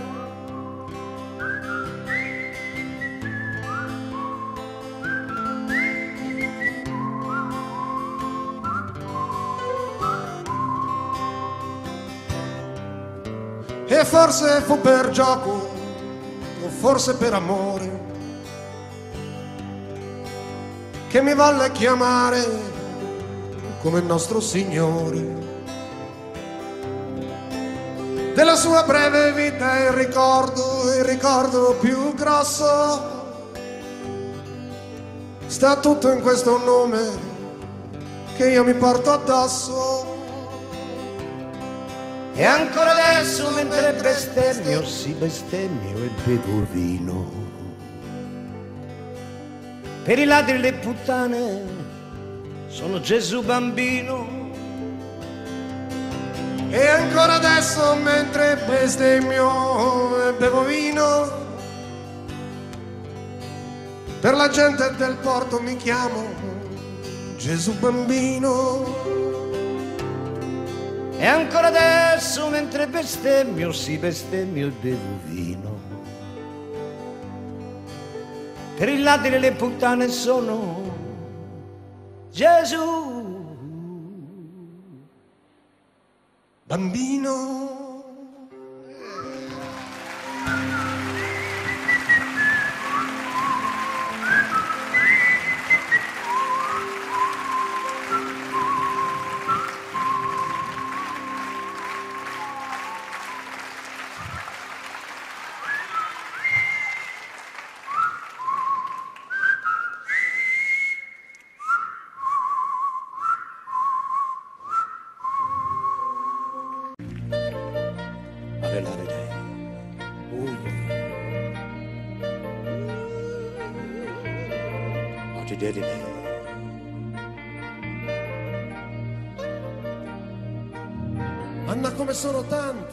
S12: E forse fu per gioco, o forse per amore, che mi volle chiamare come il nostro Signore. Della sua breve vita il ricordo, il ricordo più grosso, sta tutto in questo nome che io mi porto addosso.
S13: E ancora adesso mentre bestemmio, sì bestemmio e bevo vino, per i ladri e le puttane sono Gesù bambino.
S12: E ancora adesso mentre bestemmio e bevo vino, per la gente del porto mi chiamo Gesù bambino.
S13: E ancora adesso mentre bestemmio, sì bestemmio e bevo vino, per i ladri e le puttane sono Gesù
S12: bambino. Anna come sono tante,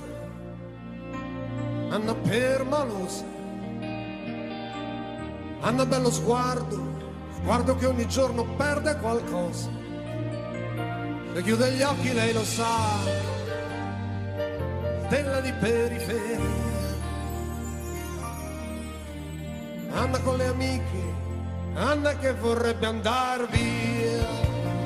S12: Anna permalosa, Anna bello sguardo, sguardo che ogni giorno perde qualcosa. Se chiude gli occhi lei lo sa, stella di periferia. Anna con le amiche, Anna che vorrebbe andar via.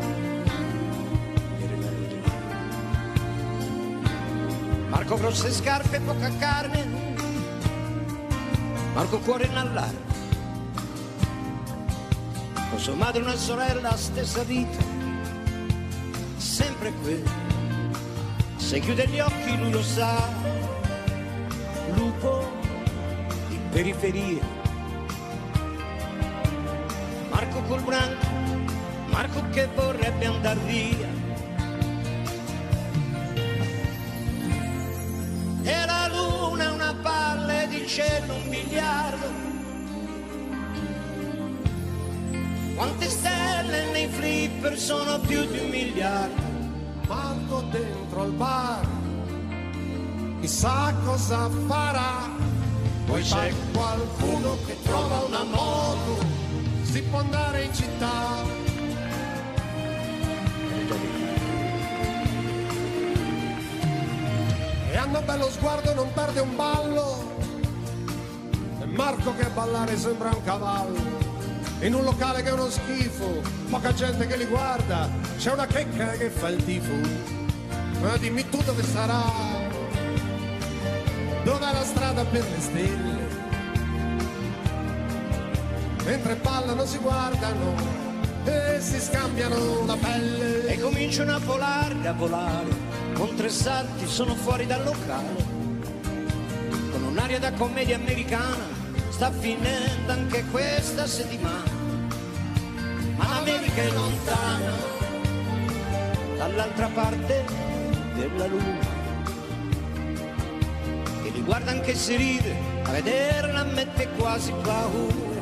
S13: Marco grosse scarpe e poca carne, Marco cuore in allarme, con sua madre una sorella, stessa vita, sempre quella. Se chiude gli occhi lui lo sa, lupo di periferia. Marco col branco, Marco che vorrebbe andar via. E la luna una palle di
S14: cielo un miliardo. Quante stelle nei flipper sono più di un miliardo.
S12: Marco dentro al bar, chissà cosa farà. Poi c'è qualcuno che trova una moto, si può andare in città. E hanno bello sguardo, non perde un ballo. E Marco che a ballare sembra un cavallo. In un locale che è uno schifo, poca gente che li guarda, c'è una checca che fa il tifo. Ma dimmi tu dove sarà, dov'è la strada per le stelle? Mentre ballano si guardano e si scambiano la pelle.
S14: E cominciano a volare, a volare, con tre salti sono fuori dal locale. Con un'aria da commedia americana, sta finendo anche questa settimana. Ma l'America è lontana, dall'altra parte della luna. E li guarda anche se ride, a vederla mette quasi paura.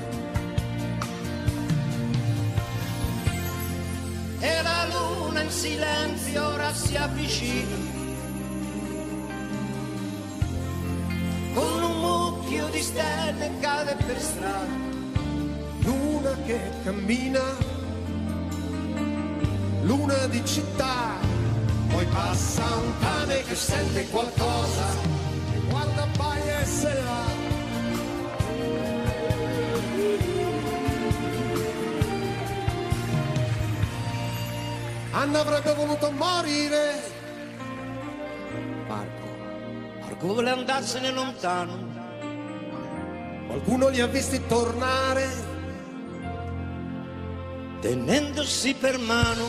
S14: E la luna in silenzio ora si avvicina, con un mucchio di stelle cade per strada.
S12: Luna che cammina, luna di città. Poi passa un cane che sente qualcosa, guarda paia e se va. Anna avrebbe voluto morire.
S14: Marco, Marco vuole andarsene lontano.
S12: Qualcuno li ha visti tornare
S14: tenendosi per mano.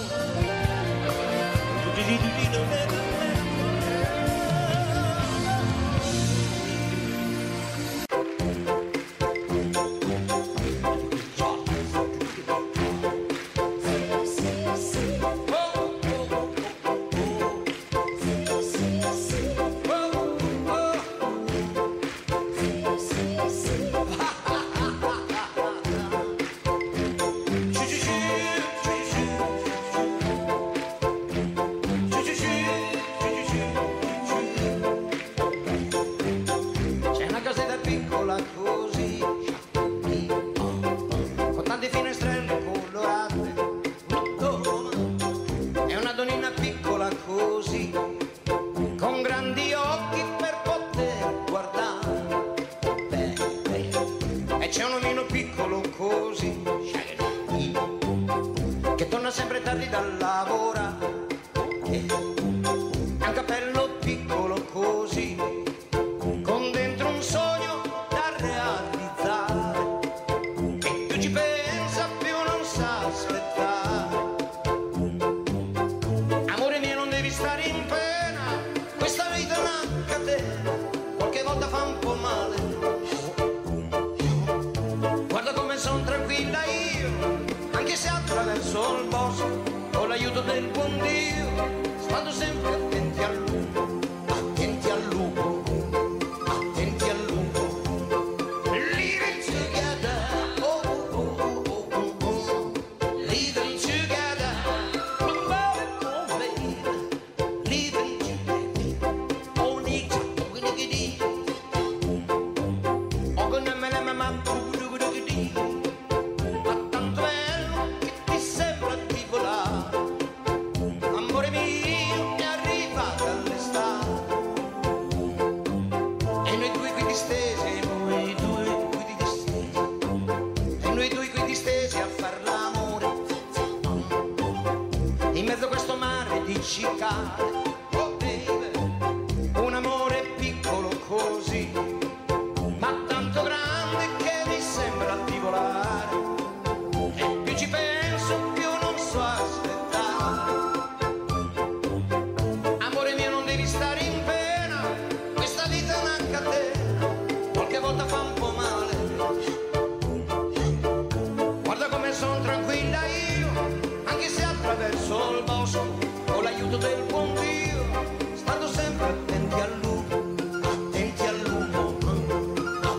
S14: Stando sempre attenti al lupo, attenti al lupo.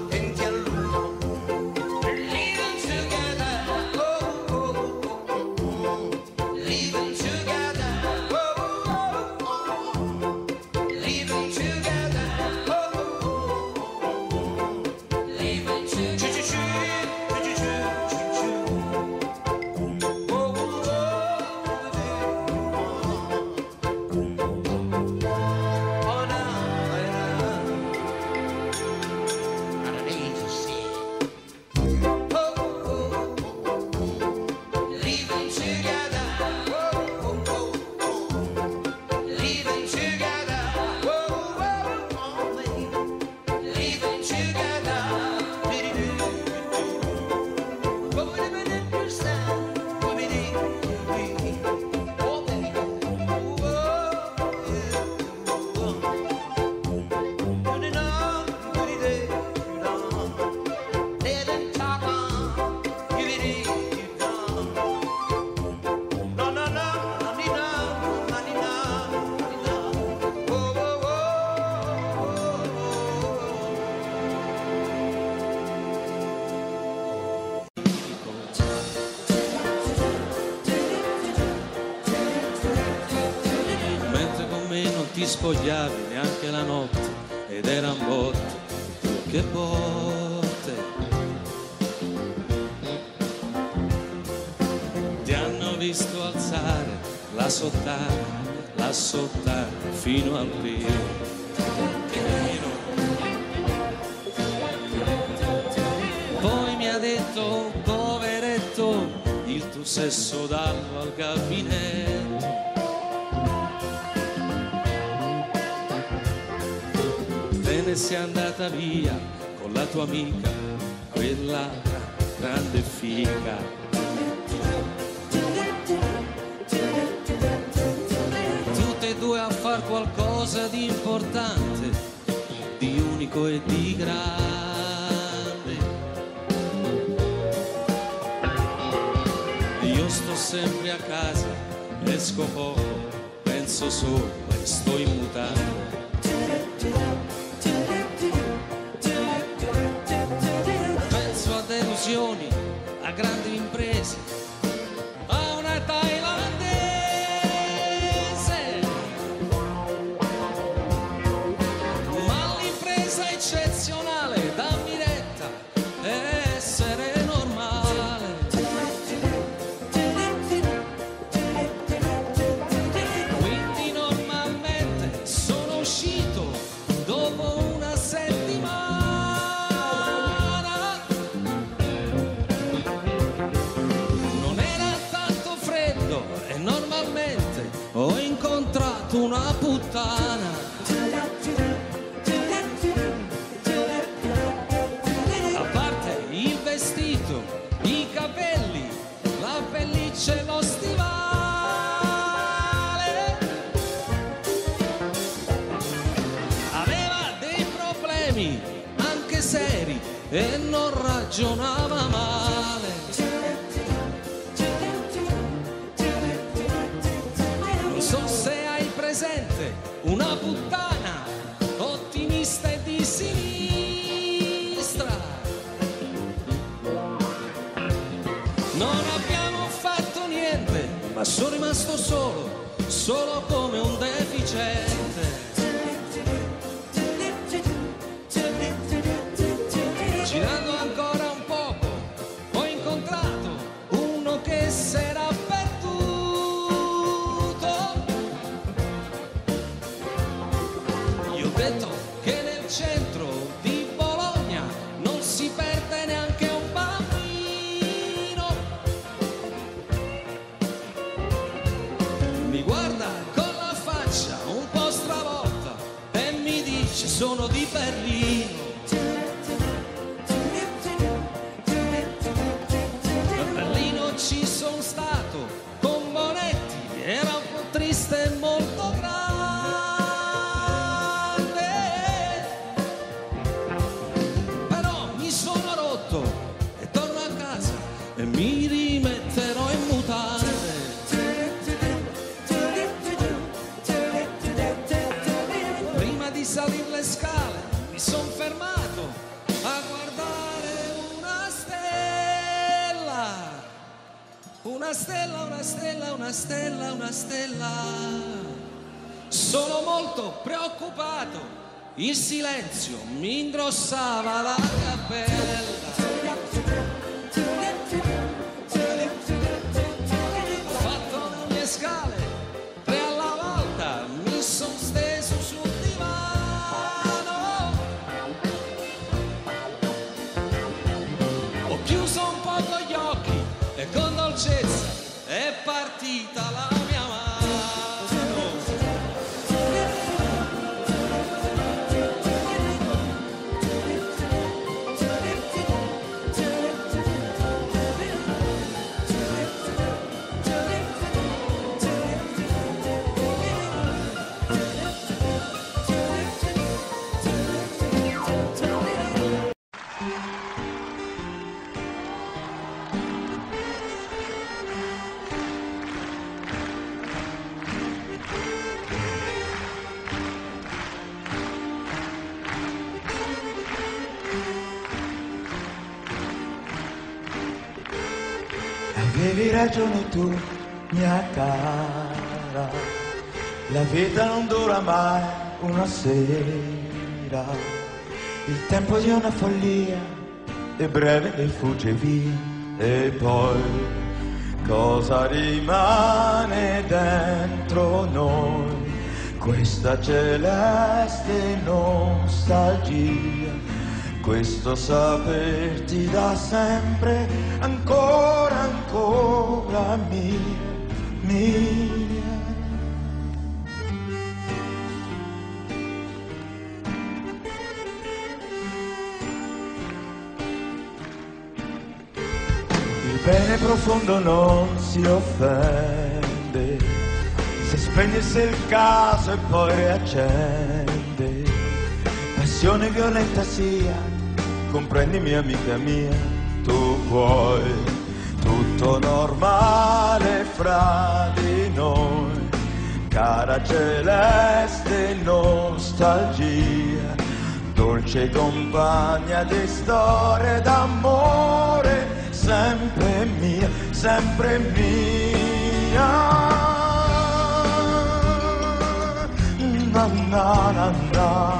S15: spogliavi neanche la notte ed eran botte, che botte. Ti hanno visto alzare la sottana, la sottana fino al pino. Poi mi ha detto, poveretto, il tuo sesso dallo al gabinetto. Te ne sei andata via con la tua amica, quella grande figa. Tutte e due a far qualcosa di importante, di unico e di grande. Io sto sempre a casa, esco poco, penso solo e sto in mutande. Penso a delusioni, a grandi imprese, a una thailandese. Ma l'impresa eccezionale, dammi retta, è essere normale. Quindi normalmente sono uscito dopo una settimana. Non era tanto freddo e normalmente ho incontrato una puttana. A parte il vestito, i capelli, la pelliccia e lo stivale, aveva dei problemi anche seri e non ragionava male. Non so se hai presente una puttana ottimista e di sinistra. Non abbiamo fatto niente, ma sono rimasto solo, solo come un deficiente. Girando ancora un poco, ho incontrato uno che s'era perduto. Gli ho detto che nel centro di Bologna non si perde neanche un bambino. Mi guarda con la faccia un po' stravolta e mi dice sono di Berlino. A Berlino ci sono stato con Bonetti, era un po' triste e molto grande, però mi sono rotto e torno a casa e mi rimetterò in mutande. Prima di salire le scale mi son fermato a guardare una stella, una stella, una stella, una stella, una stella. Sono molto preoccupato, il silenzio mi ingrossava la cappella. Ho fatto le scale, tre alla volta, mi son steso sul divano. Ho chiuso un poco gli occhi e con dolcezza è partita la mia mano.
S16: Avevi ragione tu, mia cara,
S8: La vita non dura mai una sera, il tempo di una follia è breve e fugge via, e poi cosa rimane dentro noi? Questa celeste nostalgia, questo saperti da sempre, ancora, ancora mia, mia. Il bene profondo non si offende, se spegnesse il caso e poi riaccende. Passione violenta sia, comprendimi amica mia, tu puoi, tutto normale fra di noi, cara celeste nostalgia, dolce compagna di storie d'amore, sempre mia, sempre mia. Na na na na.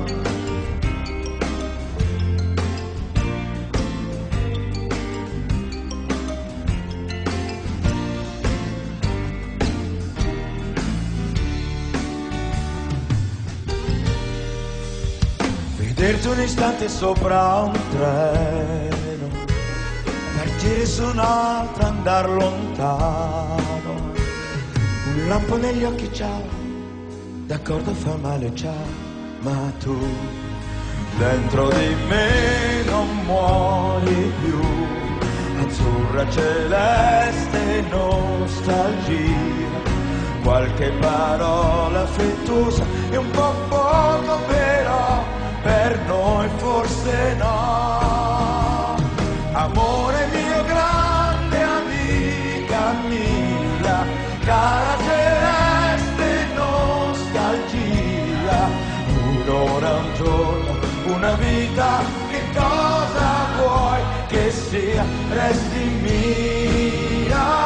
S8: Vederti un istante sopra un treno, partire su un'altra, andar lontano, un lampo negli occhi, ciao, d'accordo fa male, ciao, ma tu dentro di me non muori più, azzurra celeste nostalgia, qualche parola affettuosa e un po' poco però, per noi forse no. Amore mio, grande amica mia, cara celeste nostalgia, un'ora, un giorno, una vita, che cosa vuoi che sia, resti mia.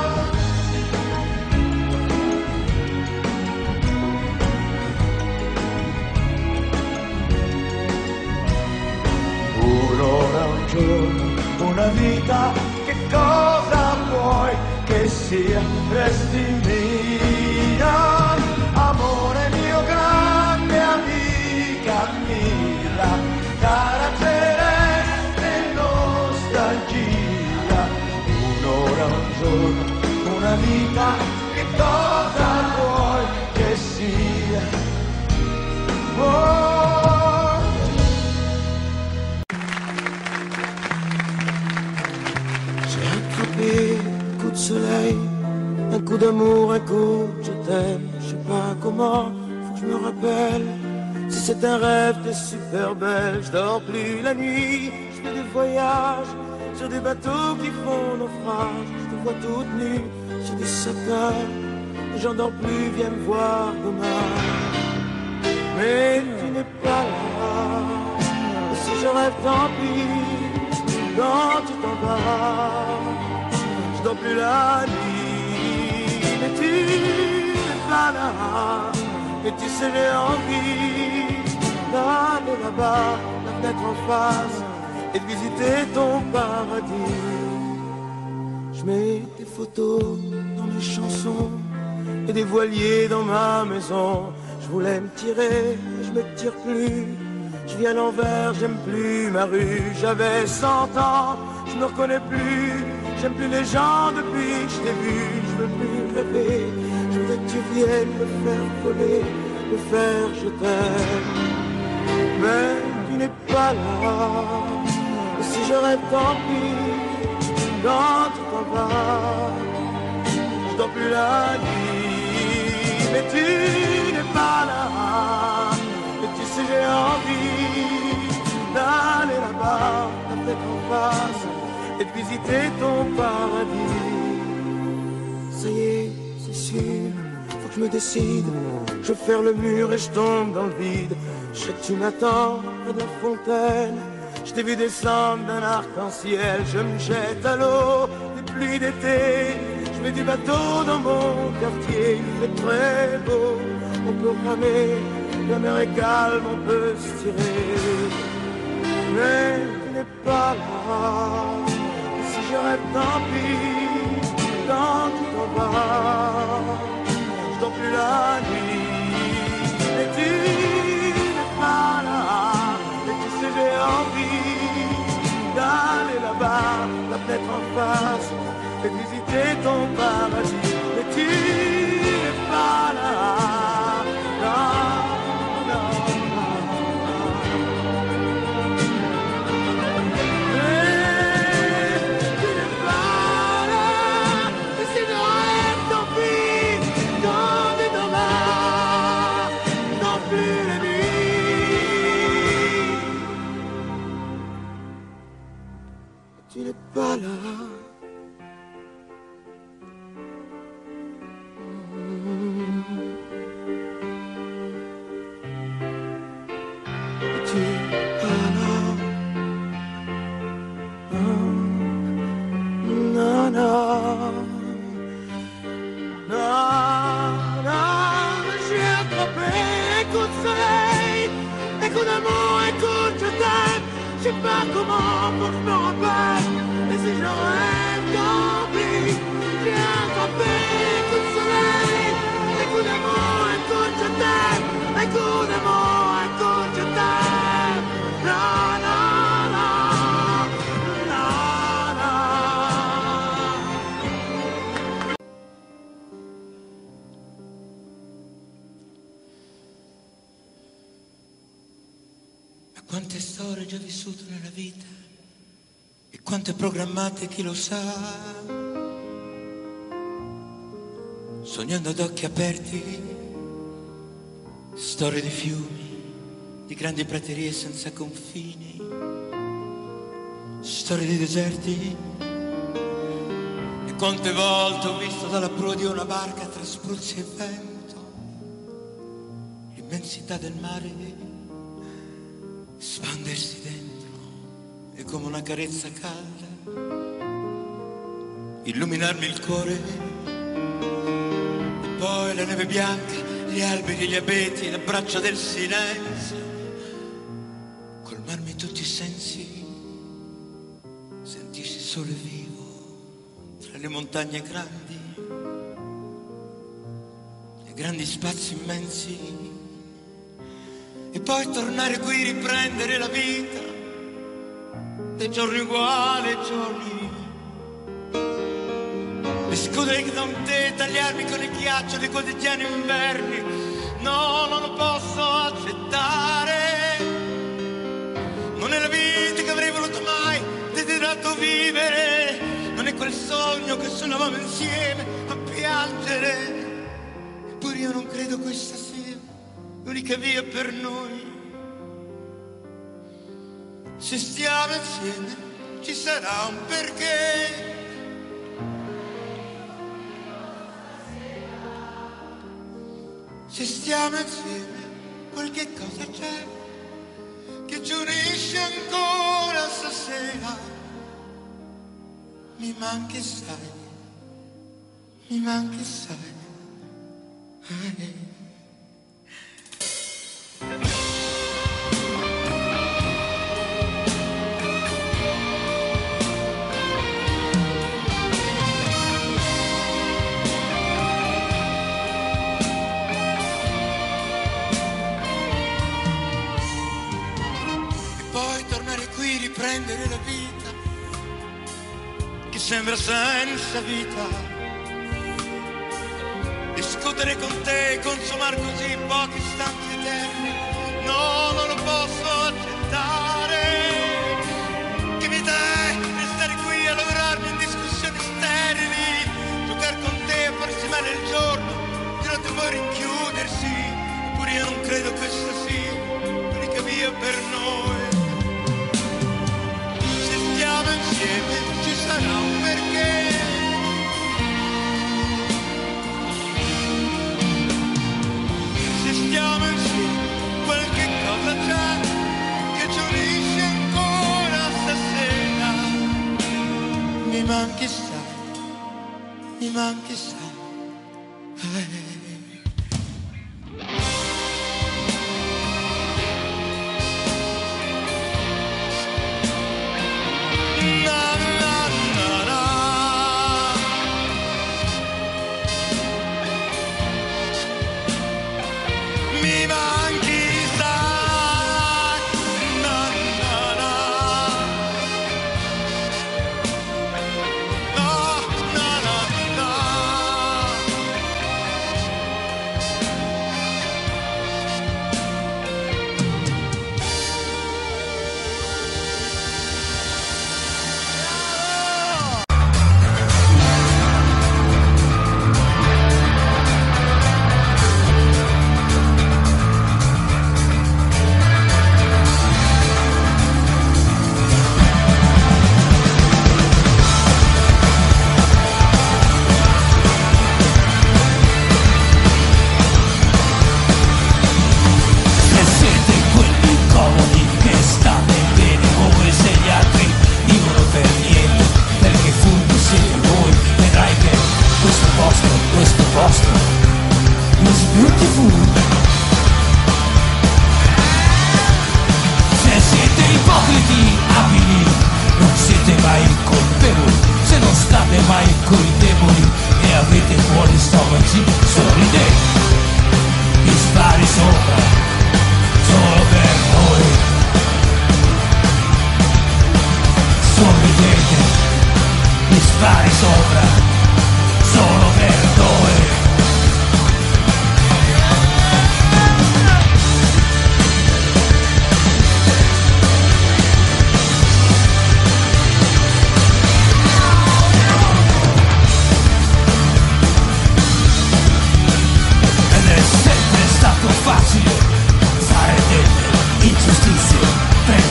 S8: Un'ora, un giorno, una vita, che cosa vuoi che sia, resti mia. Amore mio, grande amica mia, cara celeste nostalgia, un'ora, un giorno, una vita, che cosa vuoi che sia. Oh.
S10: Un coup de soleil, un coup d'amour, un coup je t'aime, je sais pas comment, faut que je me rappelle. Si c'est un rêve, t'es super belle, je dors plus la nuit, je fais des voyages sur des bateaux qui font naufrage, je te vois toute nue sur des satins, j'en dors plus, viens me voir demain. Mais tu n'es pas là, et si je rêve, tant pis, quand tu t'en vas. Je dors plus la nuit, mais tu n'es pas là. Et tu sais j'ai envie d'aller là-bas, la fenêtre en face, et de visiter ton paradis. Je mets des photos dans mes chansons et des voiliers dans ma maison. Je voulais me tirer, mais je me tire plus. Je vis à l'envers, j'aime plus ma rue. J'avais cent ans, je me reconnais plus. J'aime plus les gens depuis que je t'ai vu, je veux plus rêver. Je voudrais que tu viennes me faire voler, me faire je t'aime. Mais tu n'es pas là, et si je rêve tant pis, quand tu t'en vas, je dors plus la nuit. Mais tu n'es pas là, et tu sais j'ai envie d'aller là-bas, la tête en face, et de visiter ton paradis. Ça y est, c'est sûr, faut que je me décide. Je vais faire le mur et je tombe dans le vide. Je sais que tu m'attends près de la fontaine. Je t'ai vu descendre d'un arc-en-ciel. Je me jette à l'eau des pluies d'été. Je Mais du bateau dans mon quartier, il est très beau. On peut ramer, la mer est calme, on peut se tirer. Mais tu n'es pas là. Si je rêve, tant pis, quand tu t'en vas, je dors plus la nuit. Mais tu n'es pas là. Et tu sais, j'ai envie d'aller là-bas, la fenêtre en face, et visiter ton paradis. Mais tu n'es pas là. Non, non, non, non. Mais tu n'es pas là. Et si je rêve, tant pis, quand tu t'en vas, non plus la nuit. Tu n'es pas là. Je sais pas comment pour que je me rappelle. Mais si je rêve, tant pis. J'ai attrapé un coup de soleil. Un coup d'amour, un coup de je t'aime. Un coup d'amour, un coup de je t'aime. Non, non, non, non, non.
S16: Ma quante storie già vissute nella vita e quante programmate, chi lo sa. Sognando ad occhi aperti storie di fiumi, di grandi praterie senza confini, storie di deserti. E quante volte ho visto dalla prua di una barca tra spruzzi e vento l'immensità del mare spandersi dentro e come una carezza calda illuminarmi il cuore. E poi la neve bianca, gli alberi, gli abeti, l'abbraccio del silenzio, colmarmi tutti i sensi, sentirsi solo e vivo tra le montagne grandi e grandi spazi immensi. E poi tornare qui, riprendere la vita, dei giorni uguali ai giorni. E scudere da un te, tagliarmi con il ghiaccio dei quotidiani inverni. No, non lo posso accettare. Non è la vita che avrei voluto mai, desiderato vivere. Non è quel sogno che suonavamo insieme a piangere. Eppure io non credo questa sia l'unica via per noi. Se stiamo insieme ci sarà un perché. Se stiamo insieme qualche cosa c'è che ci unisce ancora stasera. Mi manchi sai, mi manchi sai. Ai. Riprendere la vita che sembra senza vita, discutere con te, consumare così pochi istanti eterni. No, non lo posso accettare. Che mi dai restare qui a lavorarmi in discussioni sterili, giocare con te a farsi male il giorno, di notte poi rinchiudersi. Eppure io non credo questa sia l'unica via per noi. Insieme ci sarà un perché. Se stiamo insieme qualche cosa c'è che ci unisce ancora stasera. Mi manchi sai, mi manchi sai.
S7: Mi manchi sai, na na na, no, na na na.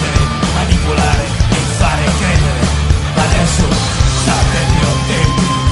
S4: Manipolare e fare credere, ma adesso state più attenti.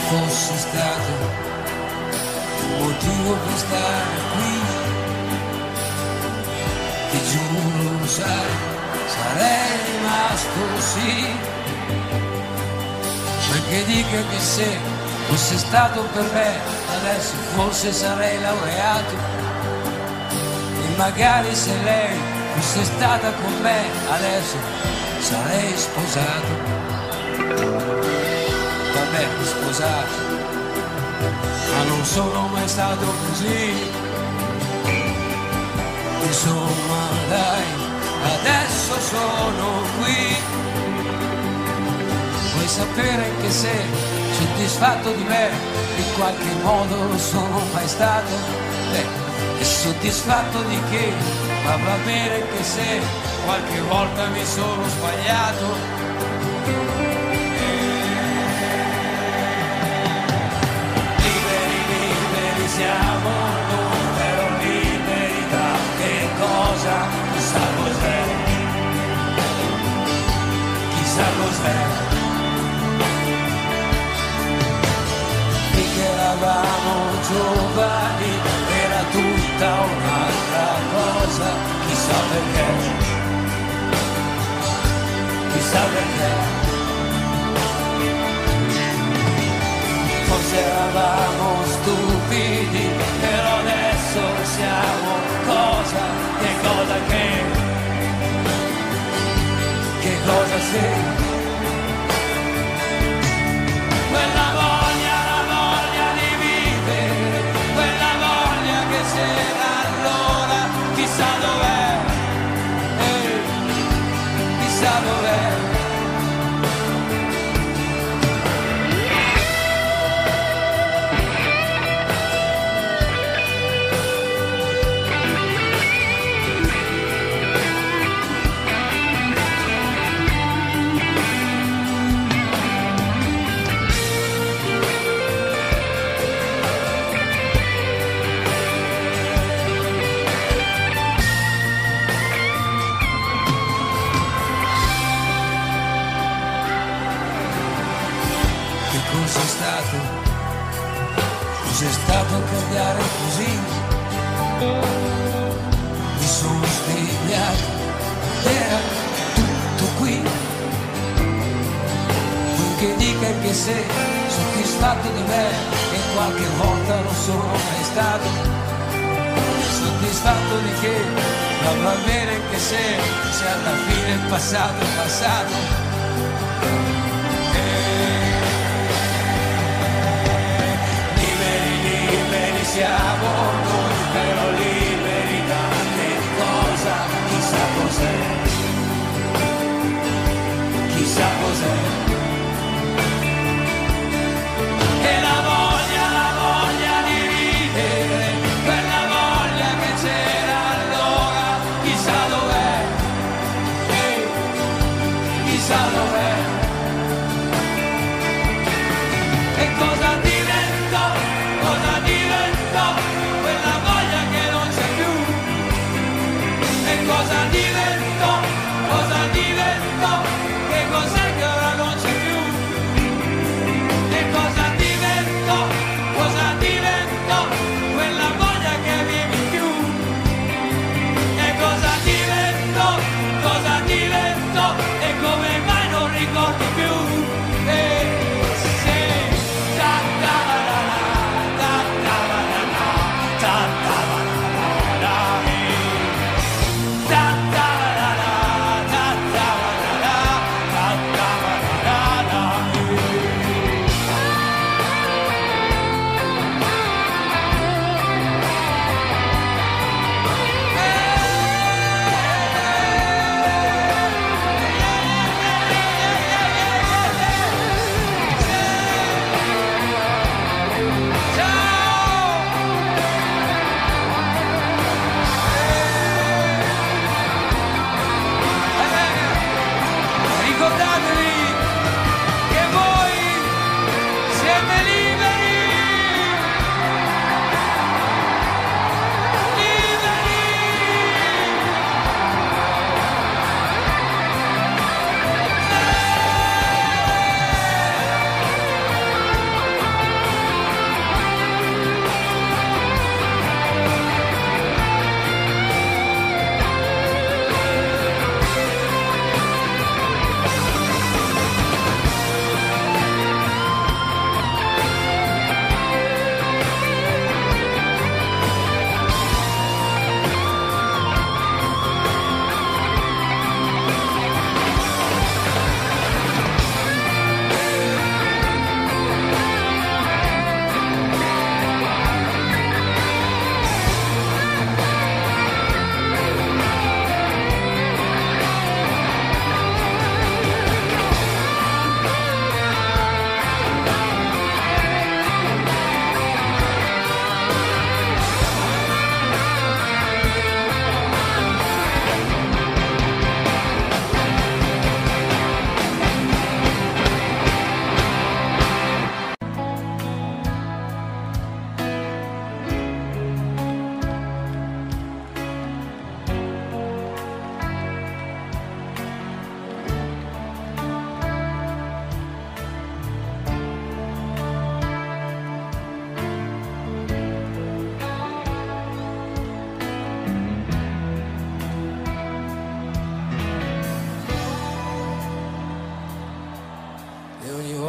S15: fosse stato un motivo per stare qui, ti giuro, lo sai, sarei rimasto sì. Quel che dica che se fosse stato per me, adesso forse sarei laureato, e magari se lei fosse stata con me, adesso sarei sposato. Vabbè, sposato, ma non sono mai stato così. Insomma, dai, adesso sono qui. Vuoi sapere che sei soddisfatto di me? In qualche modo lo sono mai stato. Beh, e soddisfatto di che? Ma va bene che se qualche volta mi sono sbagliato. Siamo noi, però libertà, che cosa, chissà cos'è, chissà cos'è. Finché eravamo giovani era tutta un'altra cosa, chissà perché, chissà perché. Forse eravamo stupidi, però adesso siamo cosa, che cosa che, che cosa sei. Quella voglia, la voglia di vivere, quella voglia che c'era allora, chissà dov'è, eh, chissà dov'è. Cos'è stato, cos'è stato cambiare così? Mi sono svegliato, era tutto qui. Quel che dica che sei soddisfatto di me, e qualche volta non sono mai stato. Soddisfatto di che, ma va bene che sei, se alla fine il passato è passato. Siamo noi, però liberi da che cosa, chissà cos'è, chissà cos'è. E la voglia, la voglia di vivere, quella voglia che c'era allora, chissà dov'è, eh, chissà dov'è. E cosa diventò, cosa diventò quella voglia che non c'è più? E cosa diventò, cosa diventò, che cos'è che ora non c'è più? E cosa diventò, cosa diventò quella voglia che avevi più? E cosa diventò, cosa diventò, e come mai non ricordo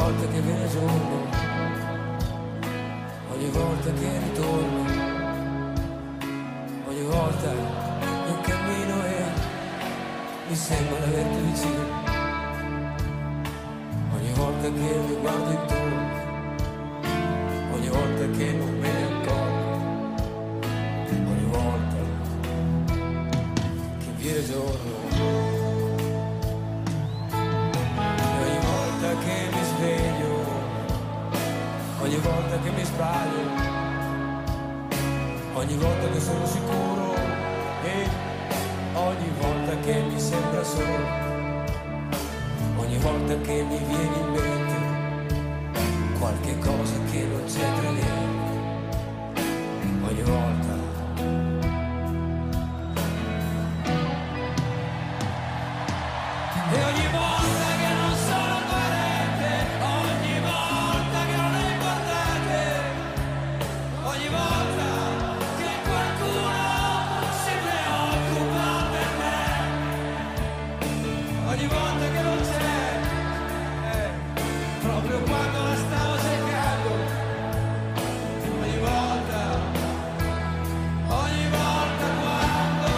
S15: volta che viene giorno, ogni volta che ritorno, ogni volta che cammino e mi sembra di averti vicino, ogni volta che mi guardo intorno, ogni volta che non me ne accorgo, ogni volta che viene giorno, e ogni volta che mi sveglio, ogni volta che mi sbaglio, ogni volta che sono sicuro e ogni volta che mi sembra solo, ogni volta che mi viene in mente qualche cosa che non c'entra niente, ogni volta. E ogni volta che non sono coerente, ogni volta che non è importante, ogni volta che qualcuno si preoccupa per me, ogni volta che non c'è, eh, proprio quando la stavo cercando, ogni volta, ogni volta quando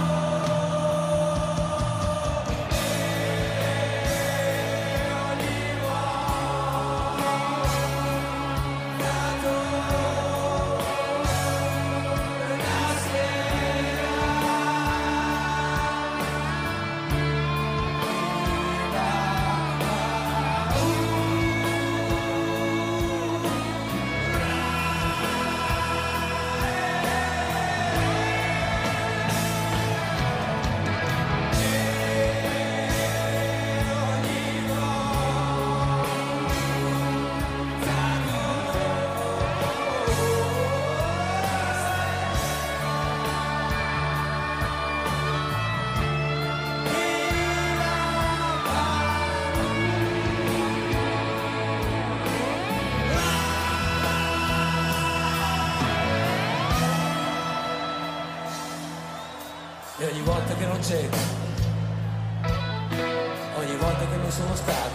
S15: e ogni volta che non c'è, ogni volta che non sono stato,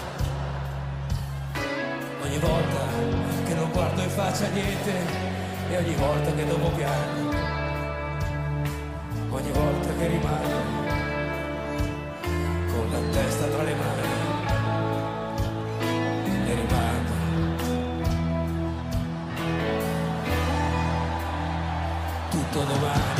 S15: ogni volta che non guardo in faccia niente e ogni volta che dopo piango, ogni volta che rimango con la testa tra le mani e rimango. Tutto domani.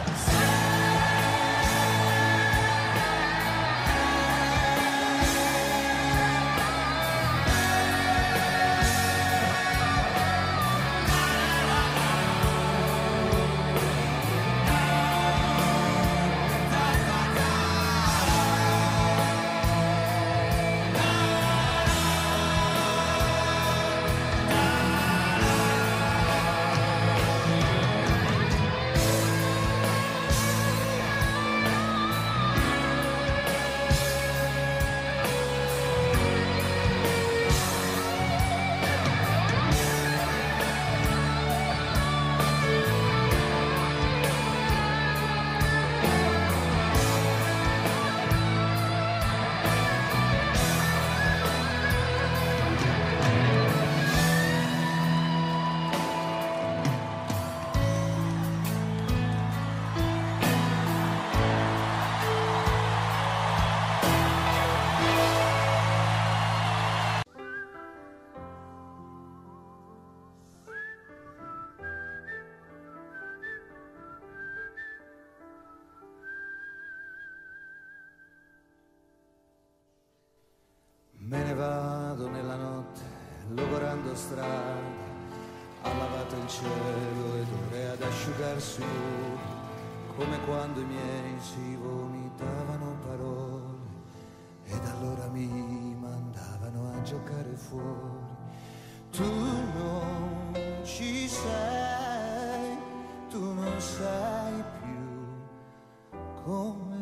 S17: Me ne vado nella notte, logorando strade, ha lavato il cielo ed ora è ad asciugarsi lui, come quando i miei si vomitavano parole, ed allora mi mandavano a giocare fuori. Tu non ci sei, tu non sei più con me.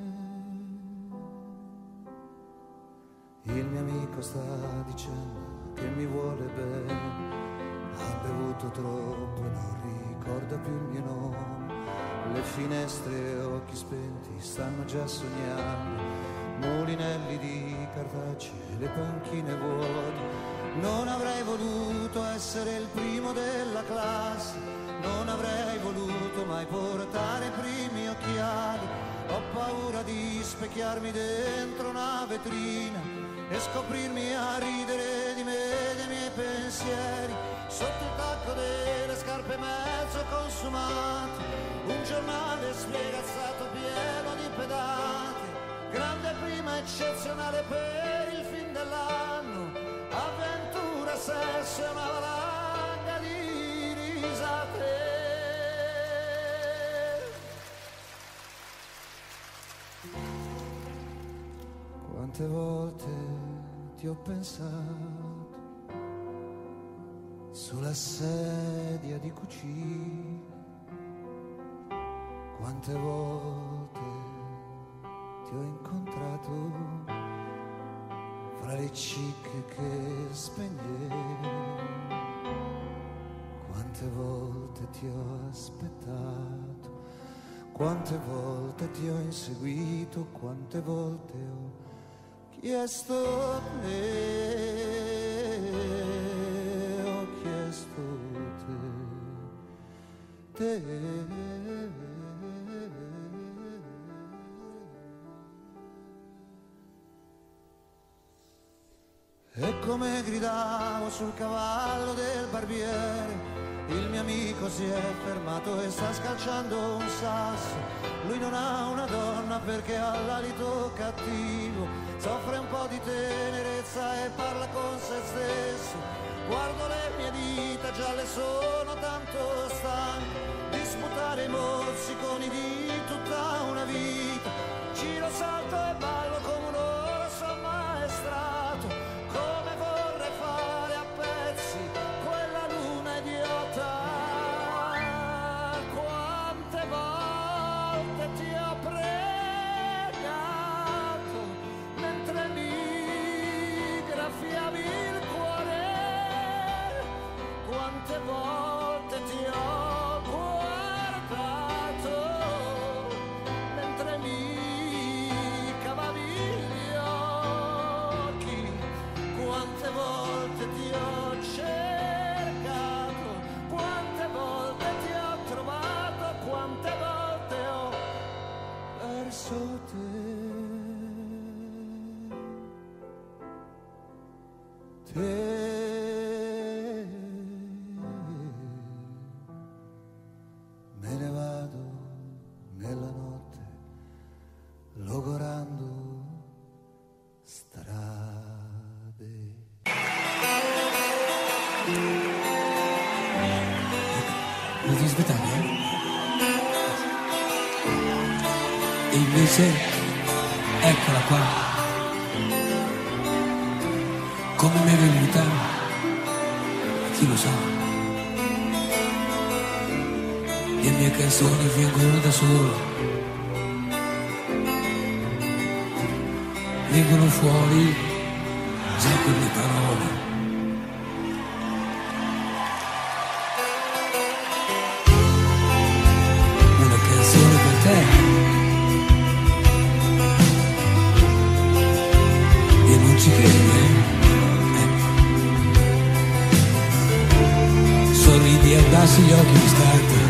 S17: Il mio amico sta dicendo che mi vuole bene, ha bevuto troppo e non ricorda più il mio nome. Le finestre e occhi spenti stanno già sognando, mulinelli di Cartacee, le panchine vuote, Non avrei voluto essere il primo della classe, non avrei voluto mai portare i primi occhiali. Ho paura di specchiarmi dentro una vetrina e scoprirmi a ridere di me e dei miei pensieri. Sotto il tacco delle scarpe mezzo consumate, un giornale sfegazzato pieno di pedate. Grande prima eccezionale per il fin dell'anno, avventura, sesso e una valanga di risate. Quante volte ti ho pensato sulla sedia di cucina, quante volte ti ho incontrato fra le cicche che spegnevi, quante volte ti ho aspettato, quante volte ti ho inseguito, quante volte ho chiesto te, ho chiesto te, te. E come gridavo sul cavallo del barbiere, il mio amico si è fermato e sta scalciando un sasso. Lui non ha una donna perché ha l'alito cattivo, soffre un po' di tenerezza e parla con se stesso. Guardo le mie dita, gialle sono tanto stanco di sputare i mozziconi di tutta una vita. Giro, salto e ballo come un orso ammaestrato, come vorrei fare a pezzi quella luna idiota. Quante volte ti ho pregato mentre mi graffiavi il cuore, quante volte ti ho guardato mentre mi cavavi gli occhi, quante volte ti ho cercato, quante volte ti ho trovato, quante volte ho perso te, te. Me ne vado nella notte logorando strade.
S18: Lo ti aspettavi, eh? E invece, eccola qua. Come mi è venuta? Chi lo sa? Le mie canzoni vengono da solo, vengono fuori già con le parole. Una canzone per te e non ci credi, eh? Eh. Sorridi e abbassi gli occhi di scarta.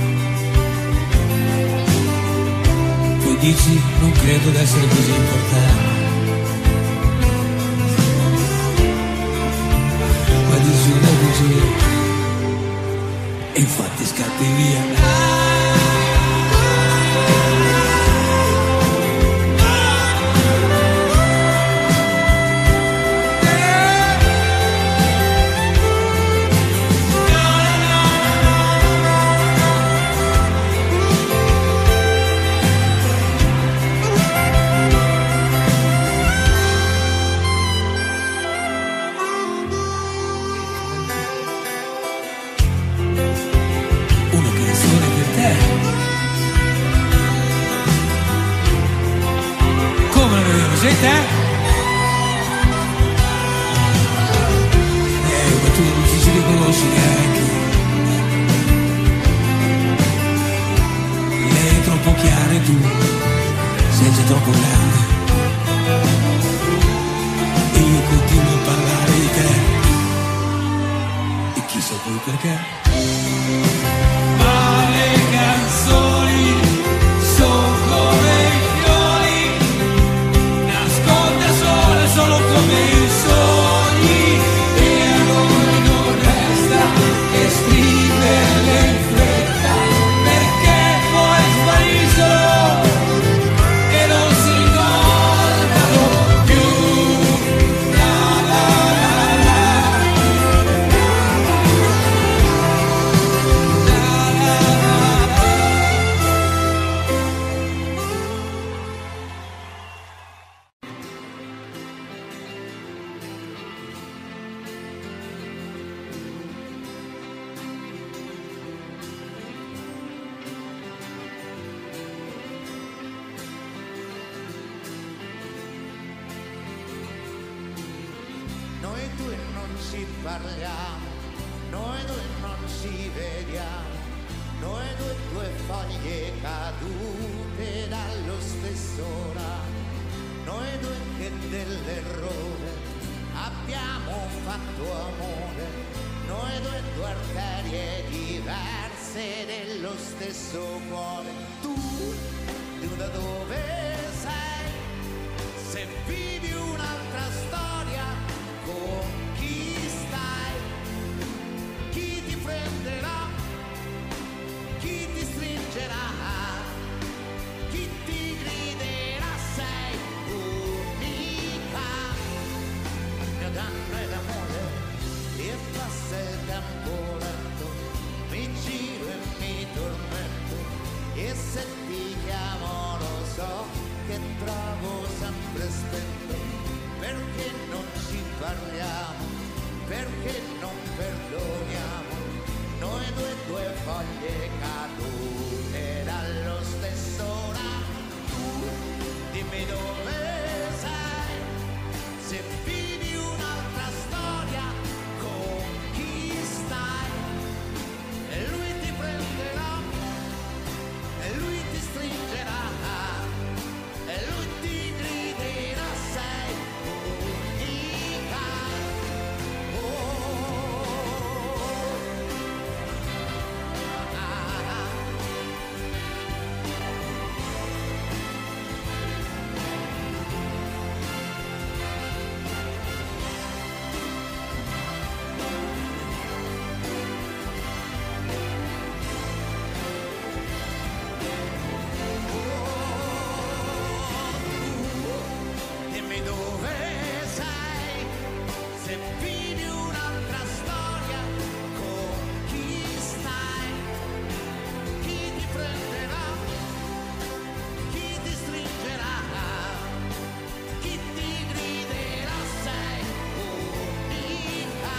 S18: Dici, non credo d'essere così importante, ma dici una bugia e infatti scappi via. Sei te? Eh, ma tu non ci si riconosci neanche. Lei è troppo chiara e tu sei già troppo grande. E io continuo a parlare di te. lui perché? Ma le canzoni sono come i fiori, nasconde sole solo come i sogni, e a noi non resta che scriverle in fretta, perché poi svaniscono e non si ricordano più. La la la la.
S8: Noi due non ci parliamo, noi due non ci vediamo, noi due due foglie cadute dallo stesso ramo, noi due che dell'errore abbiamo fatto amore, noi due due arterie diverse dello stesso cuore. Tu, tu da dove sei? Se vivi un'altra storia, con chi stai? Chi ti prenderà? Chi ti stringerà? Chi ti griderà? Sei unica. Mio danno è l'amore e passa il tempo lento, mi giro e mi tormento, e se ti chiamo lo so che trovo sempre spento. Perché non ci parliamo, perché non perdoniamo, noi due due foglie cadute dallo stesso ramo. Tu dimmi dove sei, se vivi un'altra storia, con chi stai? E lui ti prenderà, e lui ti stringerà, e lui ti griderà, sei unica. Dimmi dove sei, se vivi un'altra storia, con chi stai? Chi ti prenderà? Chi ti stringerà? Chi ti griderà? Sei unica.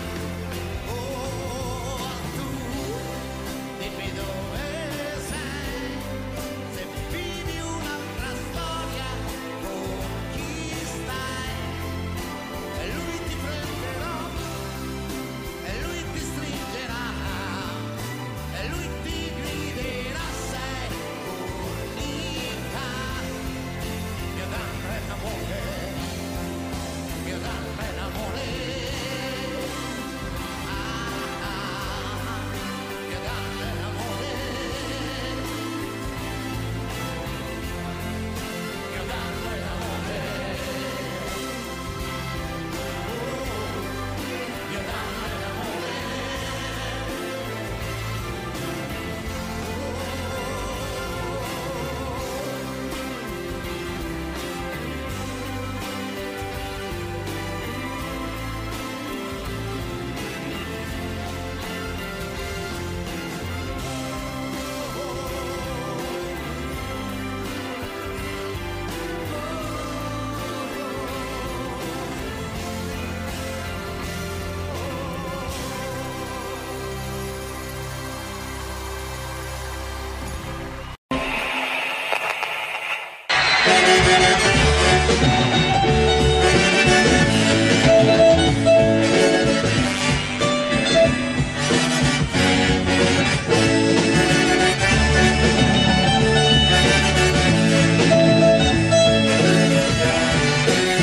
S8: Oh, tu dimmi dove sei, se vivi un'altra storia, con chi stai? E lui ti prenderà, e lui ti stringerà, e lui ti griderà, sei unica. Mio danno è l'amore, mio danno è l'amore. Ah, ah, mio danno è l'amore, mio danno è l'amore. Mio danno è l'amore.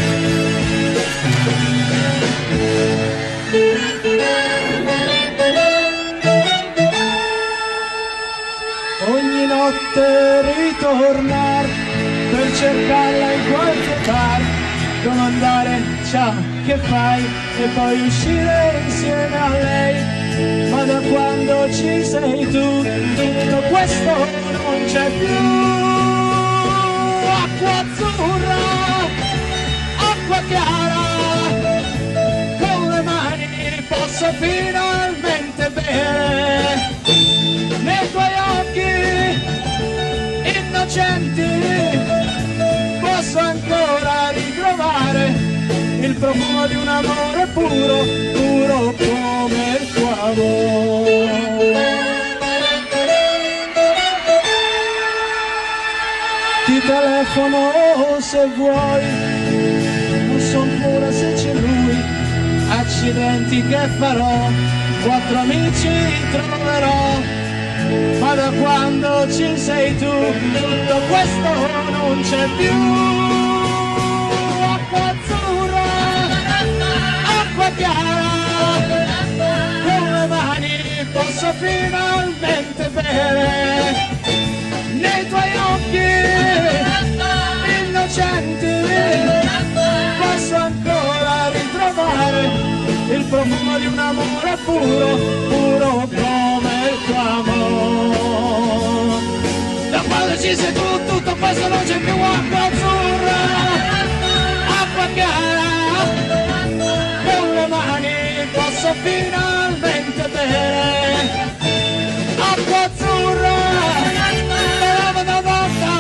S11: Thank you.
S19: ciao, che fai? E poi uscire insieme a lei. Ma da quando ci sei tu, tutto questo non c'è più. Acqua azzurra, acqua chiara, con le mani posso finalmente bere. Nei tuoi occhi innocenti posso ancora ritrovare il profumo di un amore puro, puro come il tuo amore. Ti telefono se vuoi, non son pure se c'è lui. Accidenti che farò, quattro amici troverò. Ma da quando ci sei tu, tutto questo non c'è più. Acqua azzurra, acqua chiara, con le mani posso finalmente bere. Nei tuoi occhi innocenti posso ancora ritrovare il profumo di un amore puro, puro come il tuo amore. Da quando ci sei tu, tutto questo non c'è più. Acqua azzurra, acqua chiara, con le mani posso finalmente bere. Acqua azzurra, da da da da.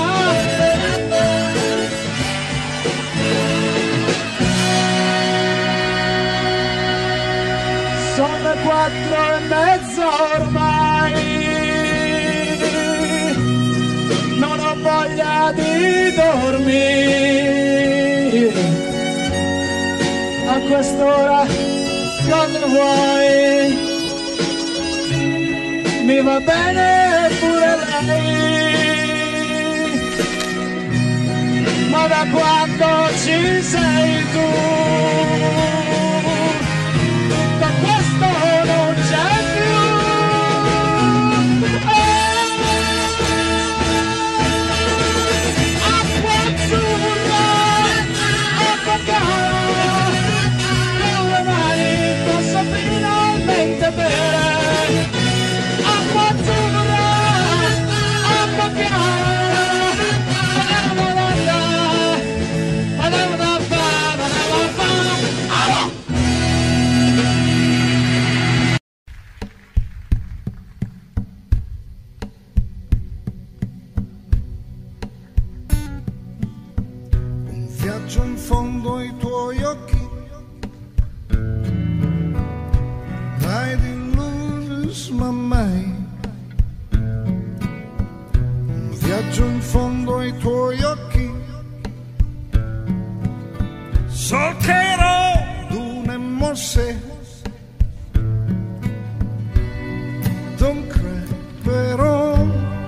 S19: Sono le quattro e mezza ormai, non ho voglia di dormire. A quest'ora cosa vuoi? Mi va bene pure lei, ma da quando ci sei tu, tutto questo non c'è più. Acqua azzurra, acqua chiara, con le mani posso finalmente bere. Acqua azzurra, acqua chiara, da da da da da da da da da.
S3: Un viaggio in fondo ai tuoi occhi, mai di lose ma mai. Un viaggio in fondo ai tuoi occhi, solcherò dune mosse. Don't cry, però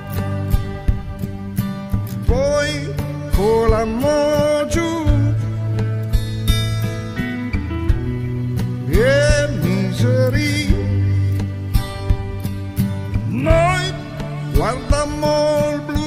S3: poi con l'amore giù e miseria noi guardammo il blu.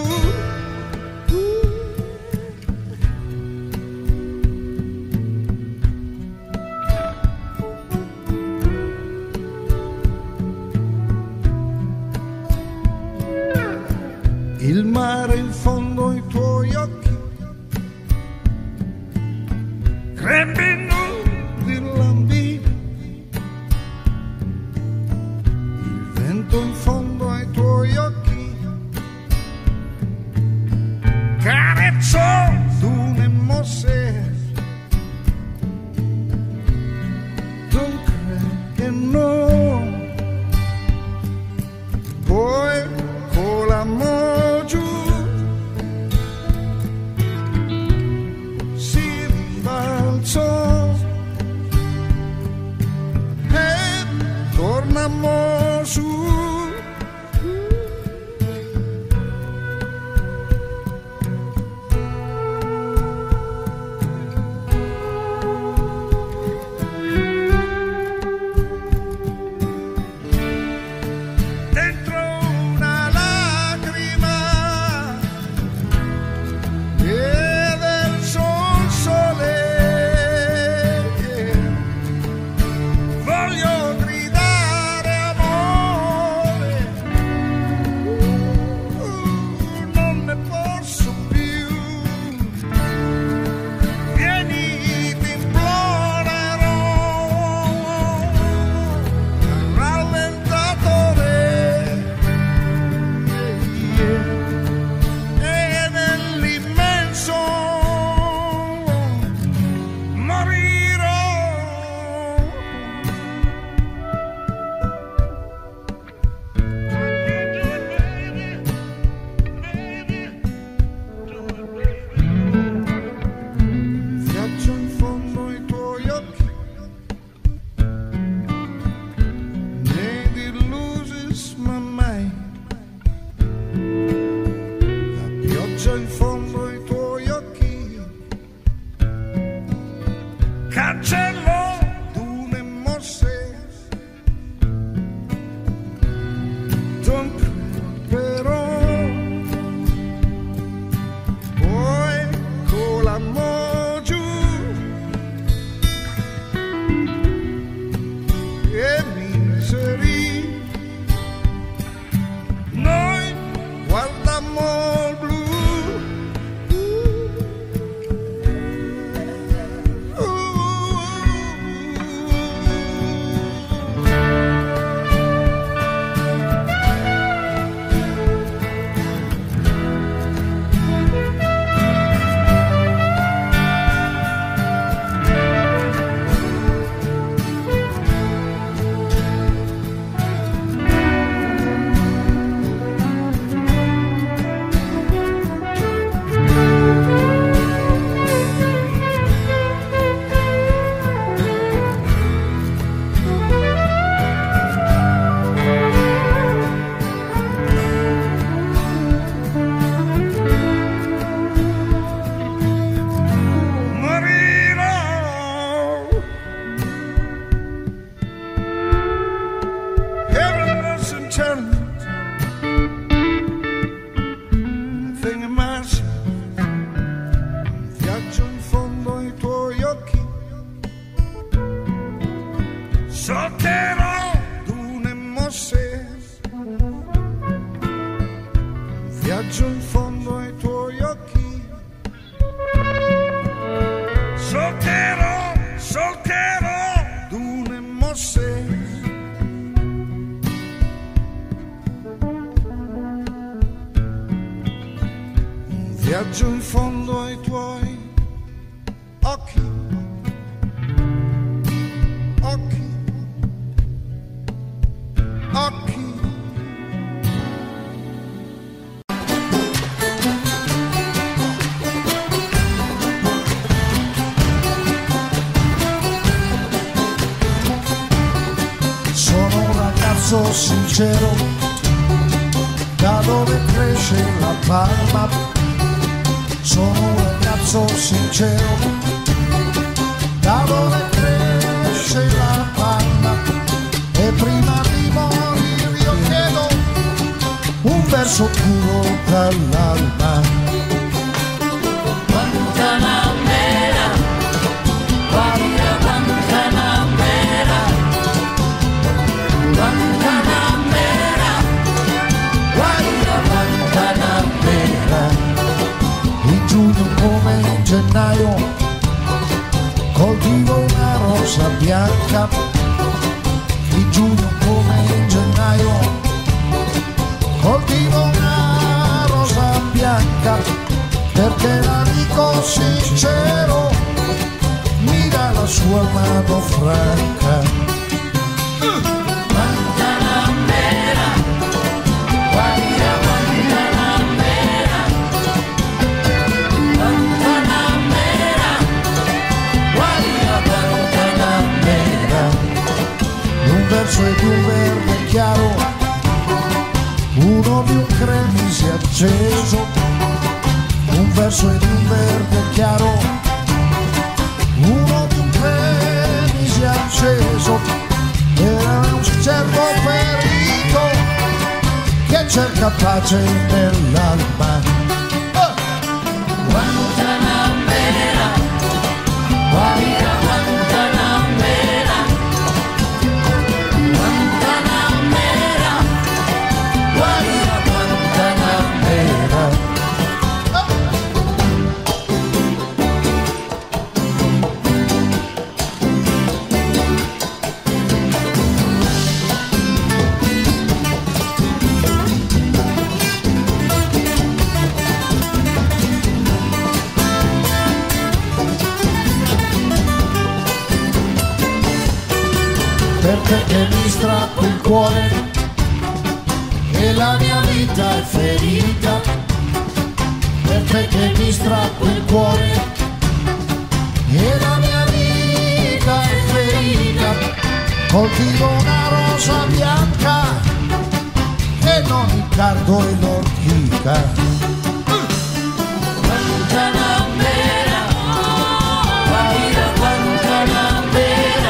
S3: soltero d'une mosse, viaggio in fondo ai tuoi occhi, soltero, soltero d'une mosse, viaggio in fondo ai tuoi occhi, occhi, occhi. Sono un ragazzo sincero, da dove cresce la palma. Sono un ragazzo sincero, da dove cresce la palma. E prima di morire io chiedo un verso puro dall'alma.
S1: Guantanamera, guarda Guantanamera, Guantanamera, guarda Guantanamera. In giugno come in gennaio coltivo una rosa bianca. In giugno come in gennaio coltivo una rosa bianca, perché l'amico sincero mi dà la sua mano franca. Guantanamera, guarda Guantanamera, Guantanamera, guarda Guantanamera. Un verso e di un verde chiaro, uno di un cremisi acceso. Un verso e di un verde chiaro, uno di un cremisi acceso. Era un cervo ferito che cerca pace nell'alma. Guantanamera, guarda Guantanamera, Guantanamera, guarda Guantanamera. Perché che mi strappo il cuore e la mia vita è ferita. Perché che mi strappo il cuore e la mia vita è ferita. Coltivo una rosa bianca e non il cardo e l'ortica. Guantanamera, guarda Guantanamera,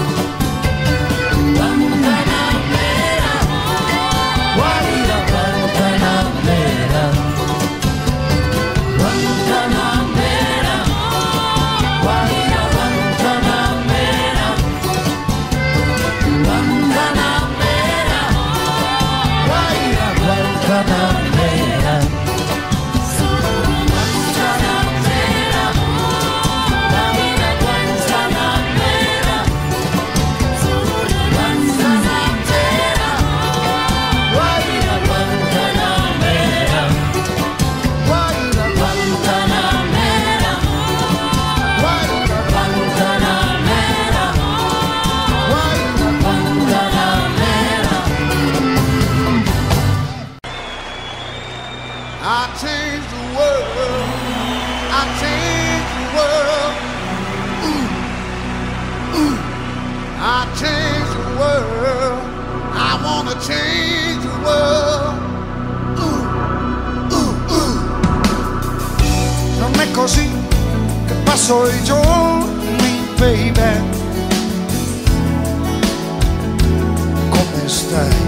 S1: Guantanamera, guarda Guantanamera, Guantanamera, guarda Guantanamera, Guantanamera, guarda Guantanamera. I changed the world, I changed the world, ooh, ooh. I changed the world, I wanna change the world, ooh, ooh, ooh. Non è così che passo i giorni, baby. Come stai?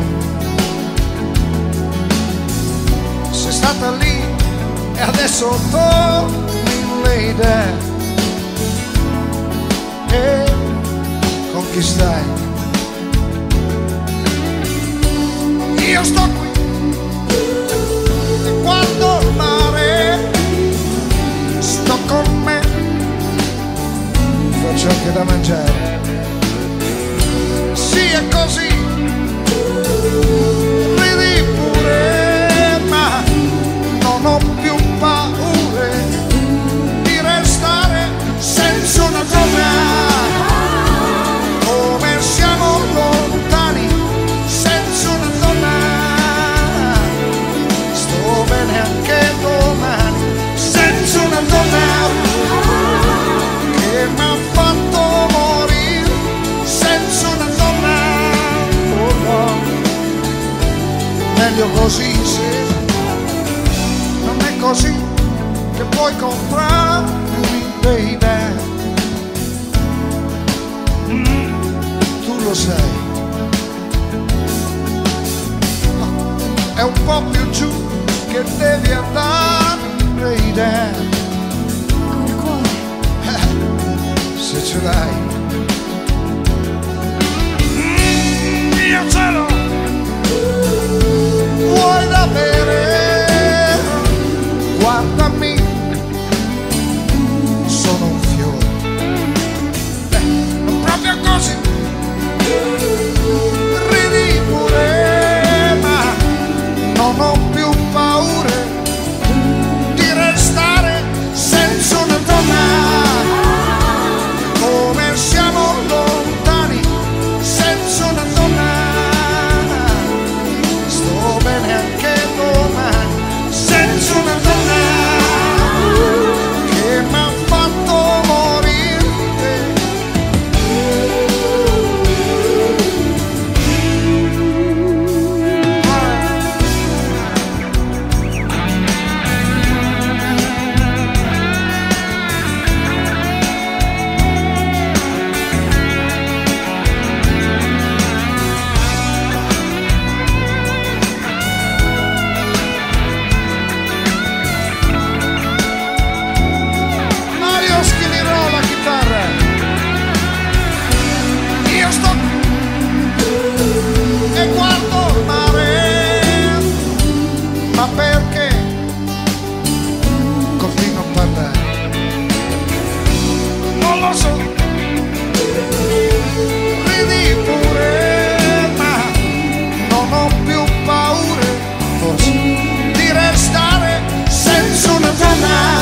S1: Sei stata lì e adesso torni lady. E con chi stai?
S3: io sto qui e guardo il mare, sto con me, faccio anche da mangiare. Sì, è così, ridi pure, ma non ho più paure di restare senza una donna, come siamo lontani senza una donna. Sto bene anche domani senza una donna che mi ha fatto morire senza una donna. Oh no, meglio così, se non è così che puoi comprarmi, baby. Mm, tu lo sai, è un po' più giù che devi andare, baby.
S11: Col cuore.
S3: Eh, se ce l'hai. Mm, io ce l'ho. Vuoi da bere? Guardami, sono un fiore. Eh, non proprio così. Ridi pure, ma non ho più paure di restare senza una donna, come siamo lontani senza una donna. Sto bene anche domani senza una donna che mi ha fatto morire. Mario Schilirò la chitarra. Io sto e guardo il mare, ma perché continuo a parlare? Non lo so. Ridi pure, ma non ho più paure, forse, di restare senza una donna,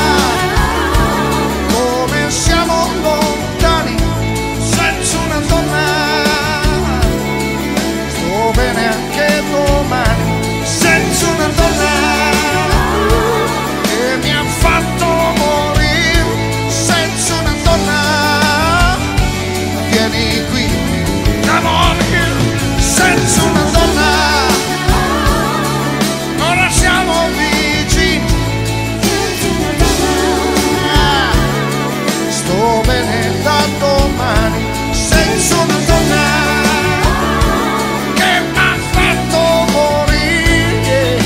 S3: come siamo lontani senza una donna. Sto bene anche domani senza una donna che mi ha fatto morire senza una donna. Vieni qui, come on here, senza una donna. Ora siamo vicini. Sto bene da domani senza una donna che mi ha fatto morire.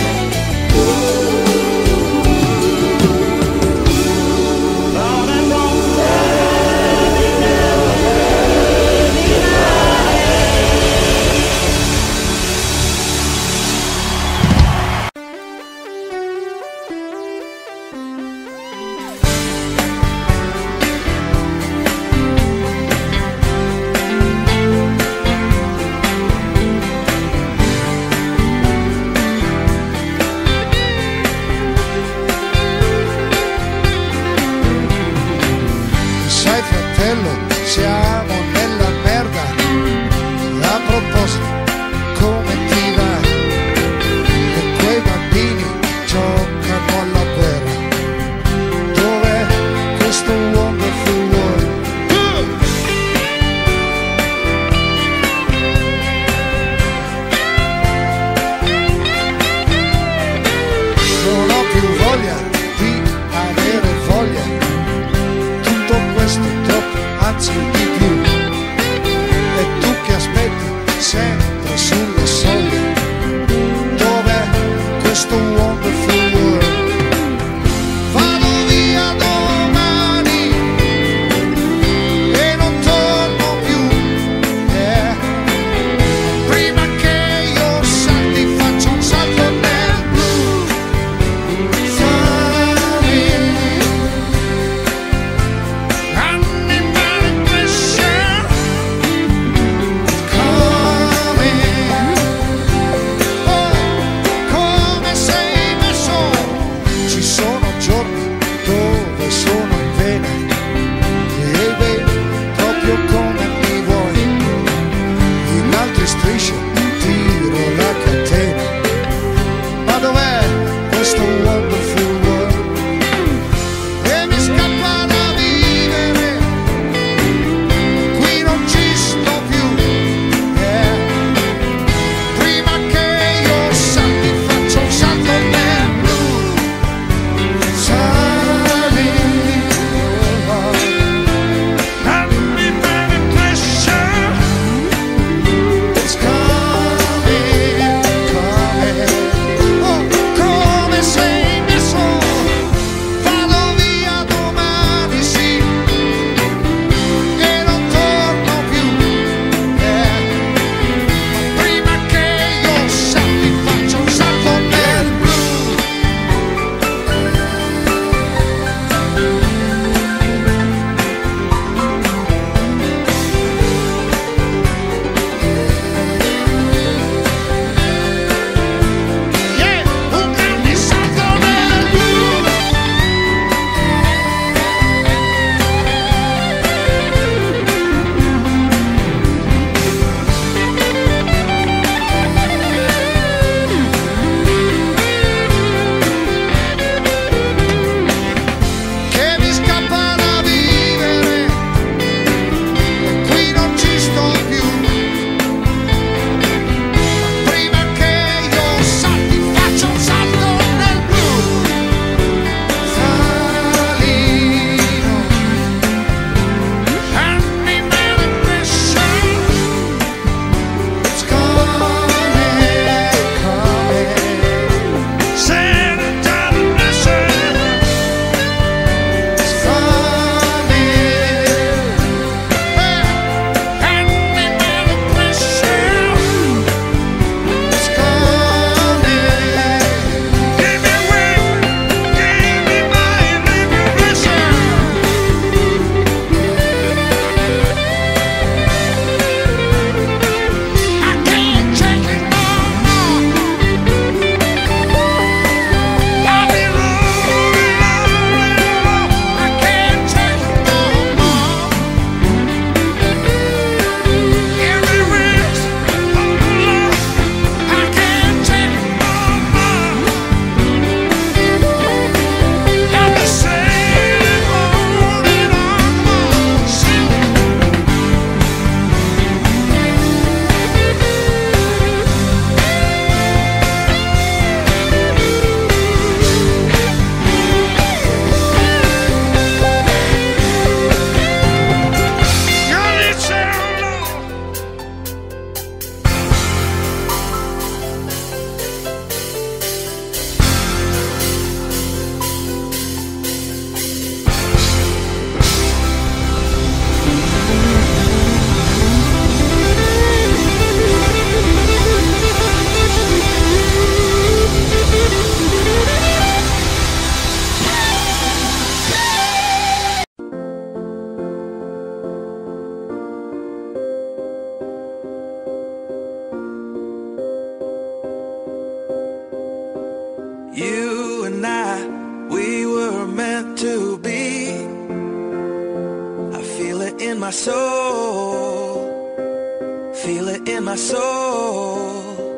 S20: my soul, feel it in my soul.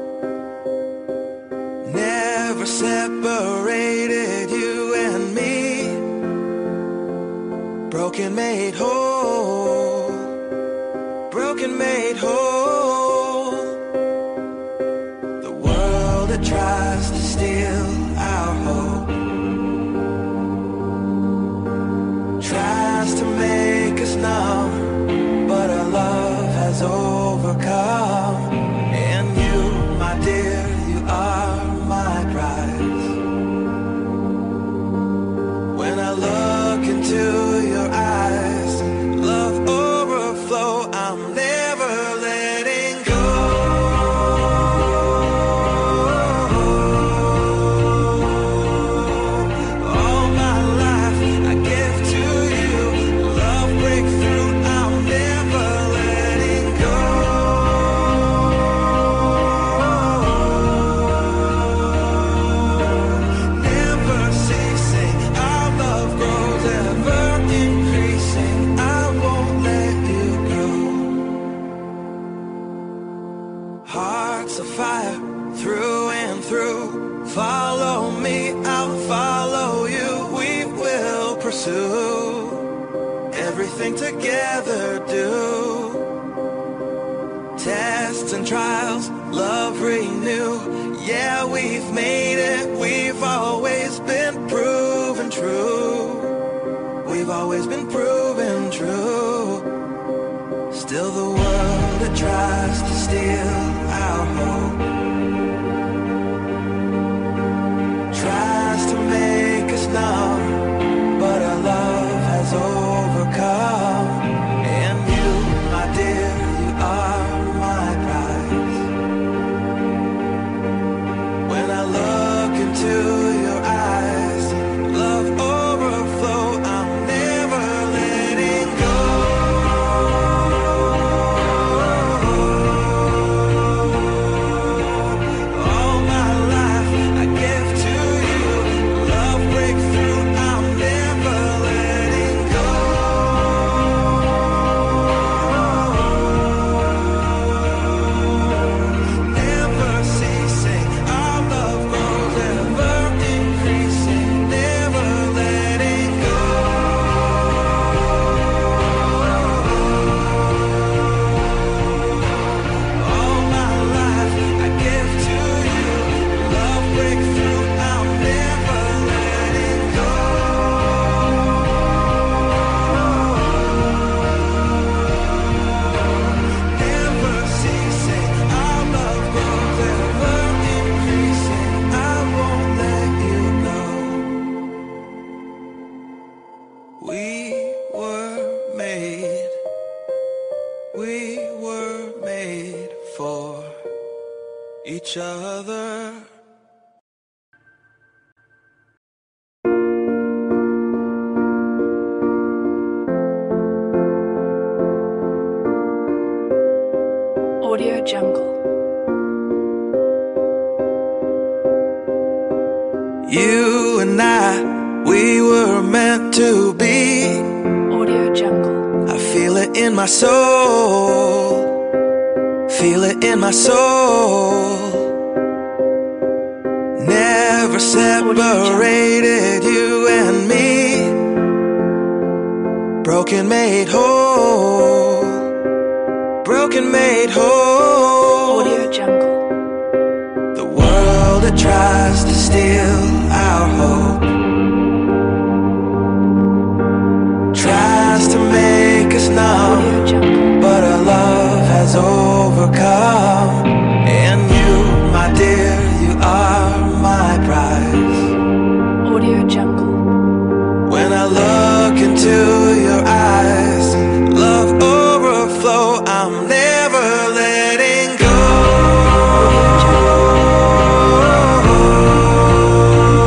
S20: Never separated you and me, broken made whole, broken made whole. The world that tries to steal our hope tries to make us numb, but our love has overcome. And you, my dear, you are my prize. When I look into your eyes, love overflow, I'm never letting go. All my life I give to you, love breakthrough, I'm never letting go. Never ceasing, our love grows ever increasing, I won't let you go. Hearts of fire through and through, follow me, I'll follow you, we will pursue everything together, do tests and trials, love renew. Yeah, we've made it, we've always been proven true, we've always been proven true. Still the world that tries to steal our hope tries to make us numb, but our love has overcome. And you, my dear, you are my prize. When I look into your eyes, love overflow, I'm never letting go. All my life I give to you, love breakthrough, I'm never letting go. Never ceasing, our love grows ever increasing, never letting go. All my life I give to you, love breakthrough, I'm never letting go. Never ceasing, our love grows ever increasing, I won't let you go. We were made, we were made for each other.
S21: Audio Jungle.
S20: You and I, we were meant to be.
S21: Audio Jungle.
S20: I feel it in my soul, feel it in my soul. Never separated you and me, broken made whole, broken made whole.
S21: Audio Jungle.
S20: The world that tries to steal our hope tries to make us numb, but our love has overcome. And you, my dear, you are my prize.
S21: Audio Jungle.
S20: When I look into your eyes, love overflow, I'm never letting go.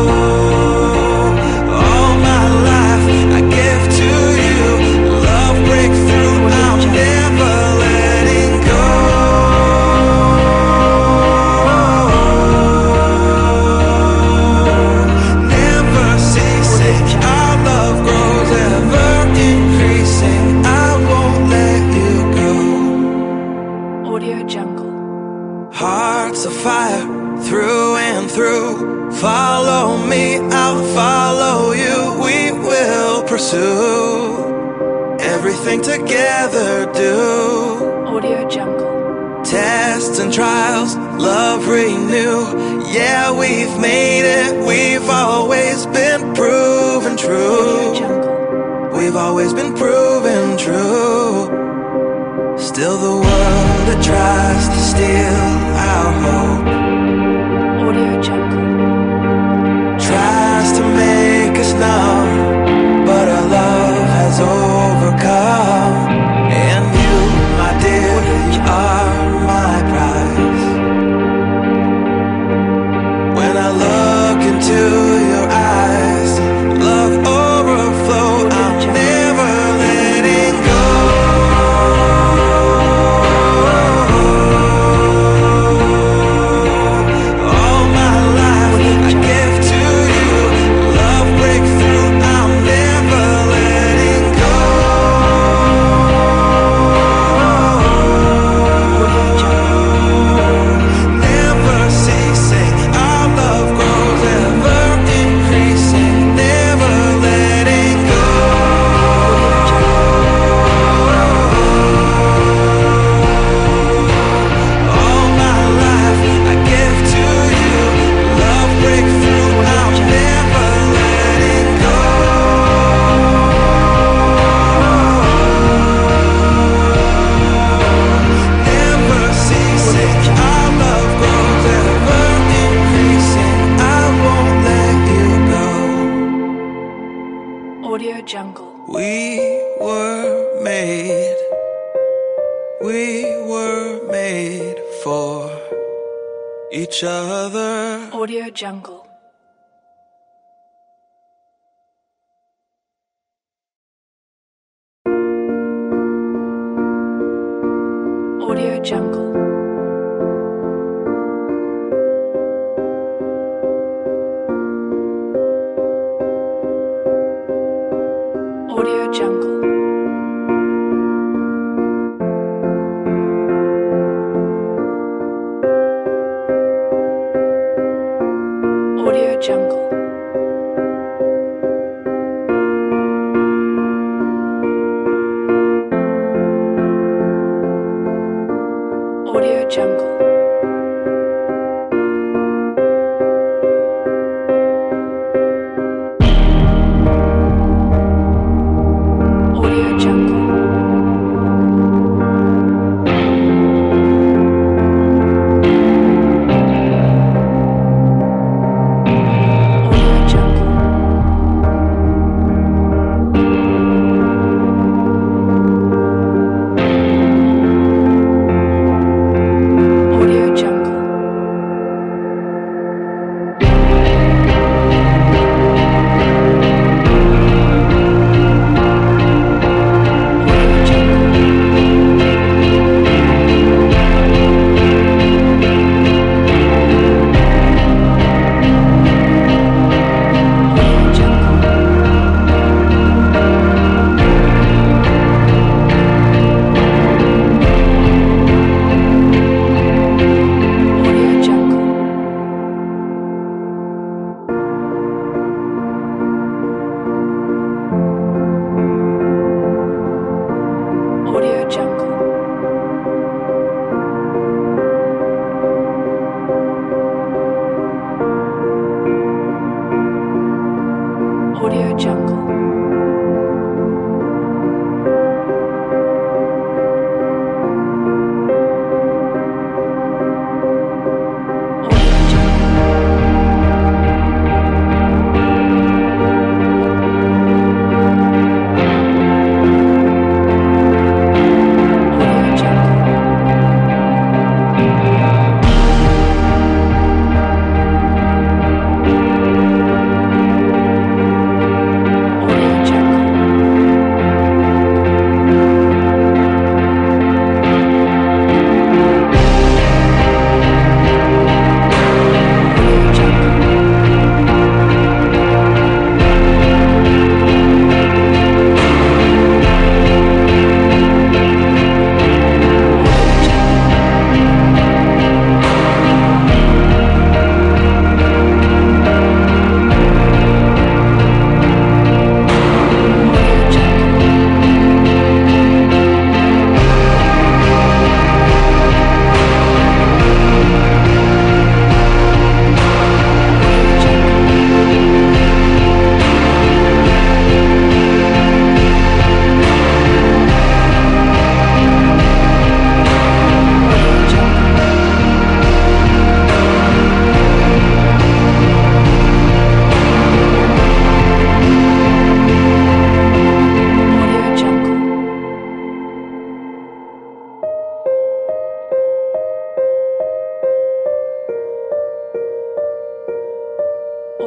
S21: Audio Jungle.
S20: Hearts of fire through and through. Follow me, I'll follow you. We will pursue everything together. Do
S21: Audio Jungle.
S20: tests and trials, love renew. Yeah, we've made it. We've always been proven true. We've always been proven true. Still the world that tries to steal our hope.
S21: Audio Jungle.
S20: Tries to make us numb, but our love has overcome. And you, my dear, you are my prize. When I look into your eyes, love overflow. I'm never letting go. All my life I give to you. Love breakthrough. I'm never letting go. Never ceasing. Our love grows, ever increasing. Never letting go. All my life I give to you. Love breakthrough. I'm never letting go. Never ceasing. Our love grows, ever increasing. I won't let you go.
S21: Audio Jungle.
S20: We were made, we were made for each other.
S21: Audio Jungle. Audio Jungle. Audio Jungle. Audio Jungle. Audio Jungle. Audio Jungle. Audio Jungle. Audio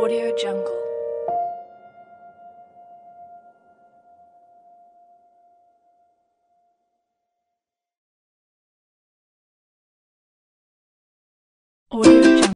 S21: Audio Jungle. Audio